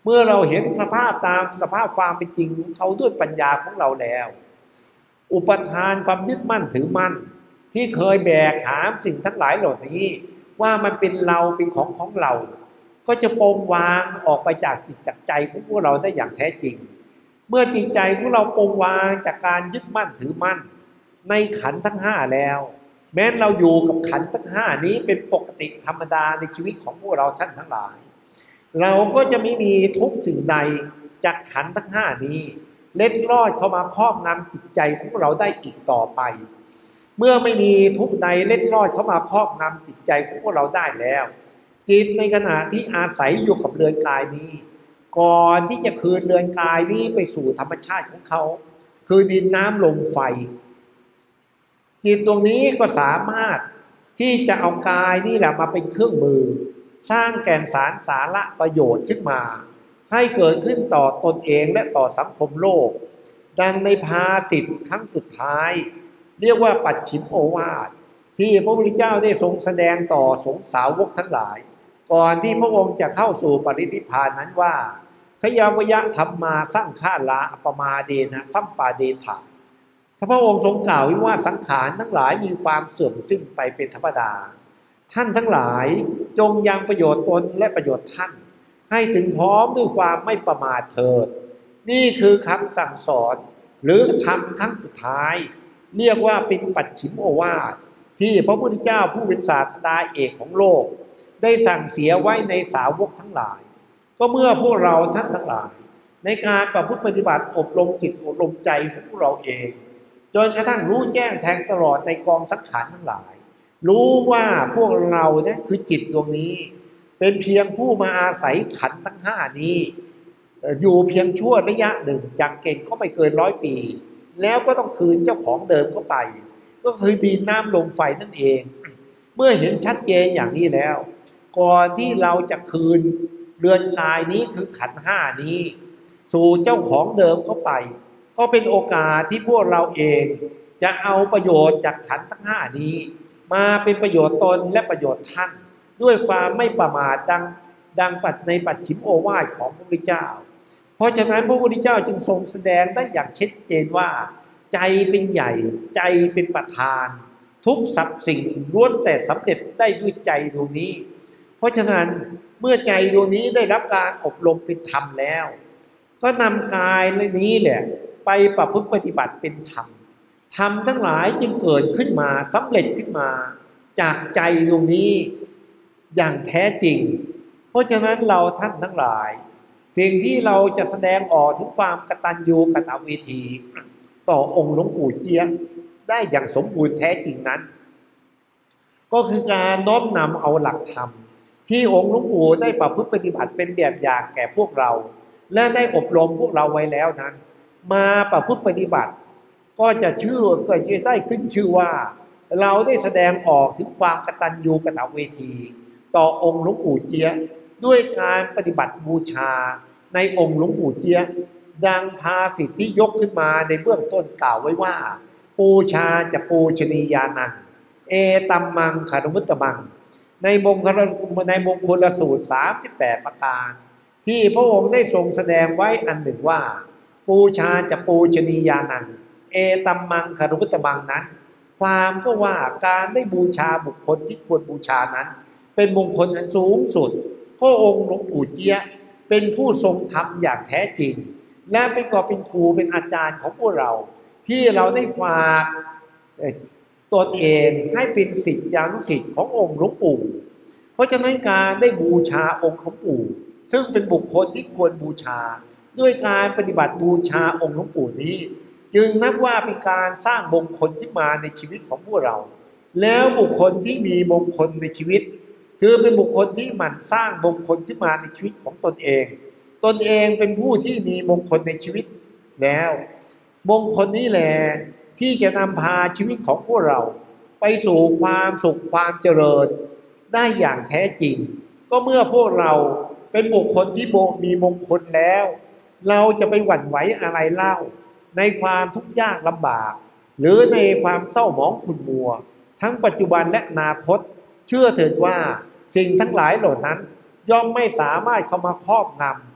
Speaker 1: มื่อเราเห็นสภาพตามสภาพความเป็นจริงของเขาด้วยปัญญาของเราแล้วอุปทานความยึดมั่นถือมั่นที่เคยแบกหามสิ่งทั้งหลายเหล่านี้ว่ามันเป็นเราเป็นของของเราก็จะปลงวางออกไปจากจิตจากใจของพวกเราได้อย่างแท้จริงเมื่อจิตใจของเราปลงวางจากการยึดมั่นถือมั่นในขันธ์ทั้งห้าแล้วแม้เราอยู่กับขันธ์ทั้งห้านี้เป็นปกติธรรมดาในชีวิตของพวกเราท่านทั้งหลายเราก็จะไม่มีทุกสิ่งใดจากขันธ์ทั้งห้านี้เล็ดลอดเข้ามาครอบงำจิตใจของเราได้อีกต่อไปเมื่อไม่มีทุกใดเล็ดลอดเข้ามาครอบงำจิตใจของพวกเราได้แล้วจิตในขณะที่อาศัยอยู่กับเรือนกายนี้ก่อนที่จะคืนเรือนกายนี้ไปสู่ธรรมชาติของเขาคือดินน้ำลมไฟจิตตรงนี้ก็สามารถที่จะเอากายนี่แหละมาเป็นเครื่องมือสร้างแก่นสารสาระประโยชน์ขึ้นมาให้เกิดขึ้นต่อตนเองและต่อสังคมโลกดังในภาษิตครั้งสุดท้ายเรียกว่าปัจฉิมโอวาทที่พระพุทธเจ้าได้ทรงแสดงต่อสงฆ์สาวกทั้งหลายก่อนที่พระองค์จะเข้าสู่ปรินิพพานนั้นว่าขยาวยะธรรมมาสร้างฆาลาอปมาเดนะสัมปาเดถะถ้าพระองค์ทรงกล่าวไว้ว่าสังขารทั้งหลายมีความเสื่อมสิ้นไปเป็นธรรมดาท่านทั้งหลายจงยังประโยชน์ตนและประโยชน์ท่านให้ถึงพร้อมด้วยความไม่ประมาทเถิดนี่คือคำสั่งสอนหรือธรรมครั้งสุดท้ายเรียกว่าเป็นปัจฉิมโอวาทที่พระพุทธเจ้าผู้เป็นศาสดาเอกของโลกได้สั่งเสียไว้ในสาวกทั้งหลายก็เมื่อพวกเราท่านทั้งหลายในการประพฤติปฏิบัติอบรมจิตอบรมใจของพวกเราเองจนกระทั่งรู้แจ้งแทงตลอดในกองสังขารทั้งหลายรู้ว่าพวกเราเนี่ยคือจิตดวงนี้เป็นเพียงผู้มาอาศัยขันธ์ทั้งห้านี้อยู่เพียงชั่วระยะหนึ่งอย่างเก่งก็ไม่เกินร้อยปีแล้วก็ต้องคืนเจ้าของเดิมเข้าไปก็คือดินน้ำลมไฟนั่นเองเมื่อเห็นชัดเจนอย่างนี้แล้วก่อนที่เราจะคืนเรือนกายนี้คือขันธ์ห้านี้สู่เจ้าของเดิมเข้าไปก็เป็นโอกาสที่พวกเราเองจะเอาประโยชน์จากขันธ์ทั้งห้านี้มาเป็นประโยชน์ตนและประโยชน์ท่านด้วยความไม่ประมาทดังดังปัจในปัจฉิมโอวาทของพระพุทธเจ้าเพราะฉะนั้นพระพุทธเจ้าจึงทรงแสดงได้อย่างชัดเจนว่าใจเป็นใหญ่ใจเป็นประธานทุกสรรพสิ่งล้วนแต่สำเร็จได้ด้วยใจดวงนี้เพราะฉะนั้นเมื่อใจดวงนี้ได้รับการอบรมเป็นธรรมแล้วก็นำกายนี้แหละไปประพฤติปฏิบัติเป็นธรรมธรรมทั้งหลายจึงเกิดขึ้นมาสำเร็จขึ้นมาจากใจดวงนี้อย่างแท้จริงเพราะฉะนั้นเราท่านทั้งหลายสิ่งที่เราจะแสดงออกถึงความกตัญญูกตเวทีต่อองค์หลวงปู่เจี๊ยบได้อย่างสมบูรณ์แท้จริงนั้นก็คือการน้อมนำเอาหลักธรรมที่องค์หลวงปู่ได้ประพฤติปฏิบัติเป็นแบบอย่างแก่พวกเราและได้อบรมพวกเราไว้แล้วนั้นมาประพฤติปฏิบัติก็จะชื่อก็จะได้ขึ้นชื่อว่าเราได้แสดงออกถึงความกตัญญูกตเวทีต่อองค์หลวงปู่เจี๊ยบด้วยการปฏิบัติบูชาในองค์หลวงปู่เจี๊ยบดังภาษิตที่ยกขึ้นมาในเบื้องต้นกล่าวไว้ว่าปูชาจะปูชนียานังเอตัมมังคารมุตตมังในมงคลในมงคลสูตรสามสิบแปดประการที่พระองค์ได้ทรงแสดงไว้อันหนึ่งว่าปูชาจะปูชนียานังเอตัมมังคารมุตตมังนั้นความก็ว่าการได้บูชาบุคคลที่ควรบูชานั้นเป็นมงคลอันสูงสุดพระองค์หลวงปู่เจี๊ยบเป็นผู้ทรงธรรมอย่างแท้จริงและเป็นก็เป็นครูเป็นอาจารย์ของพวกเราที่เราได้ฝากตนเองให้เป็นศิษยานุศิษย์ขององค์หลวงปู่เพราะฉะนั้นการได้บูชาองค์หลวงปู่ซึ่งเป็นบุคคลที่ควรบูชาด้วยการปฏิบัติบูชาองค์หลวงปู่นี้จึงนับว่าเป็นการสร้างมงคลขึ้นมาในชีวิตของพวกเราแล้วบุคคลที่มีมงคลในชีวิตคือเป็นบุคคลที่หมั่นสร้างมงคลขึ้นมาในชีวิตของตนเองตนเองเป็นผู้ที่มีมงคลในชีวิตแล้วมงคลนี้แหละที่จะนำพาชีวิตของพวกเราไปสู่ความสุขความเจริญได้อย่างแท้จริงก็เมื่อพวกเราเป็นบุคคลที่มีมงคลแล้วเราจะไปหวั่นไหวอะไรเล่าในความทุกข์ยากลำบากหรือในความเศร้าหมองขุ่นมัวทั้งปัจจุบันและอนาคตเชื่อเถิดว่าสิ่งทั้งหลายเหล่านั้นย่อมไม่สามารถเข้ามาครอบงำ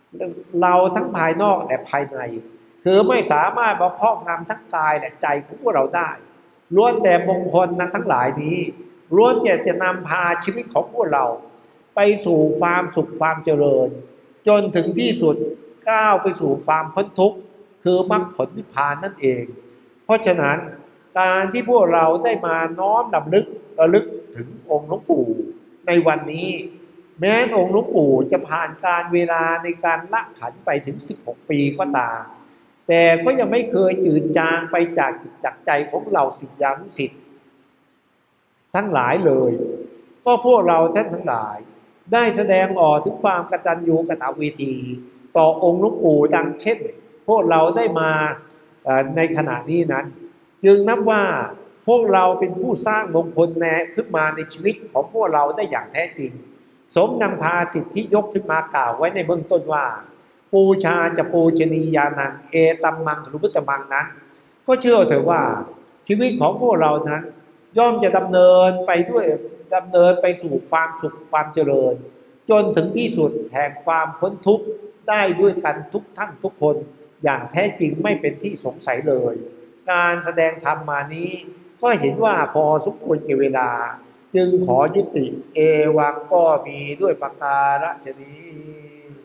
Speaker 1: เราทั้งภายนอกและภายในคือไม่สามารถมาครอบงำทั้งกายและใจของพวกเราได้ล้วนแต่มงคลนั้นทั้งหลายนี้ล้วนแต่จะนำพาชีวิตของพวกเราไปสู่ความสุขความเจริญจนถึงที่สุดก้าวไปสู่ความพ้นทุกข์คือมรรคผลนิพพานนั่นเองเพราะฉะนั้นการที่พวกเราได้มาน้อมรำลึกระลึกถึงองค์หลวงปู่ในวันนี้แม้องค์หลวงปู่จะผ่านการเวลาในการละขันไปถึงสิบหกปีก็ตามแต่ก็ยังไม่เคยจืดจางไปจากจิตจากใจของเราศิษยานุศิษย์ทั้งหลายเลยก็พวกเราท่านทั้งหลายได้แสดงออกถึงความกตัญญูกตเวทีต่อองค์หลวงปู่ดังเช่นพวกเราได้มาในขณะนี้นั้นจึงนับว่าพวกเราเป็นผู้สร้างมงคลแน่ขึ้นมาในชีวิตของพวกเราได้อย่างแท้จริงสมดังภาสิทธิที่ยกขึ้นมากล่าวไว้ในเบื้องต้นว่าปูชาจะปูชนียานังเอตัมมังหรือพุทธมังนั้นก็เชื่อเถอะว่าชีวิตของพวกเรานั้นย่อมจะดำเนินไปด้วยดำเนินไปสู่ความสุขความเจริญจนถึงที่สุดแห่งความพ้นทุกข์ได้ด้วยกันทุกท่านทุกคนอย่างแท้จริงไม่เป็นที่สงสัยเลยการแสดงธรรมมานี้ก็เห็นว่าพอสมควรแก่เวลาจึงขอยุติเอวังก็มีด้วยประการฉะนี้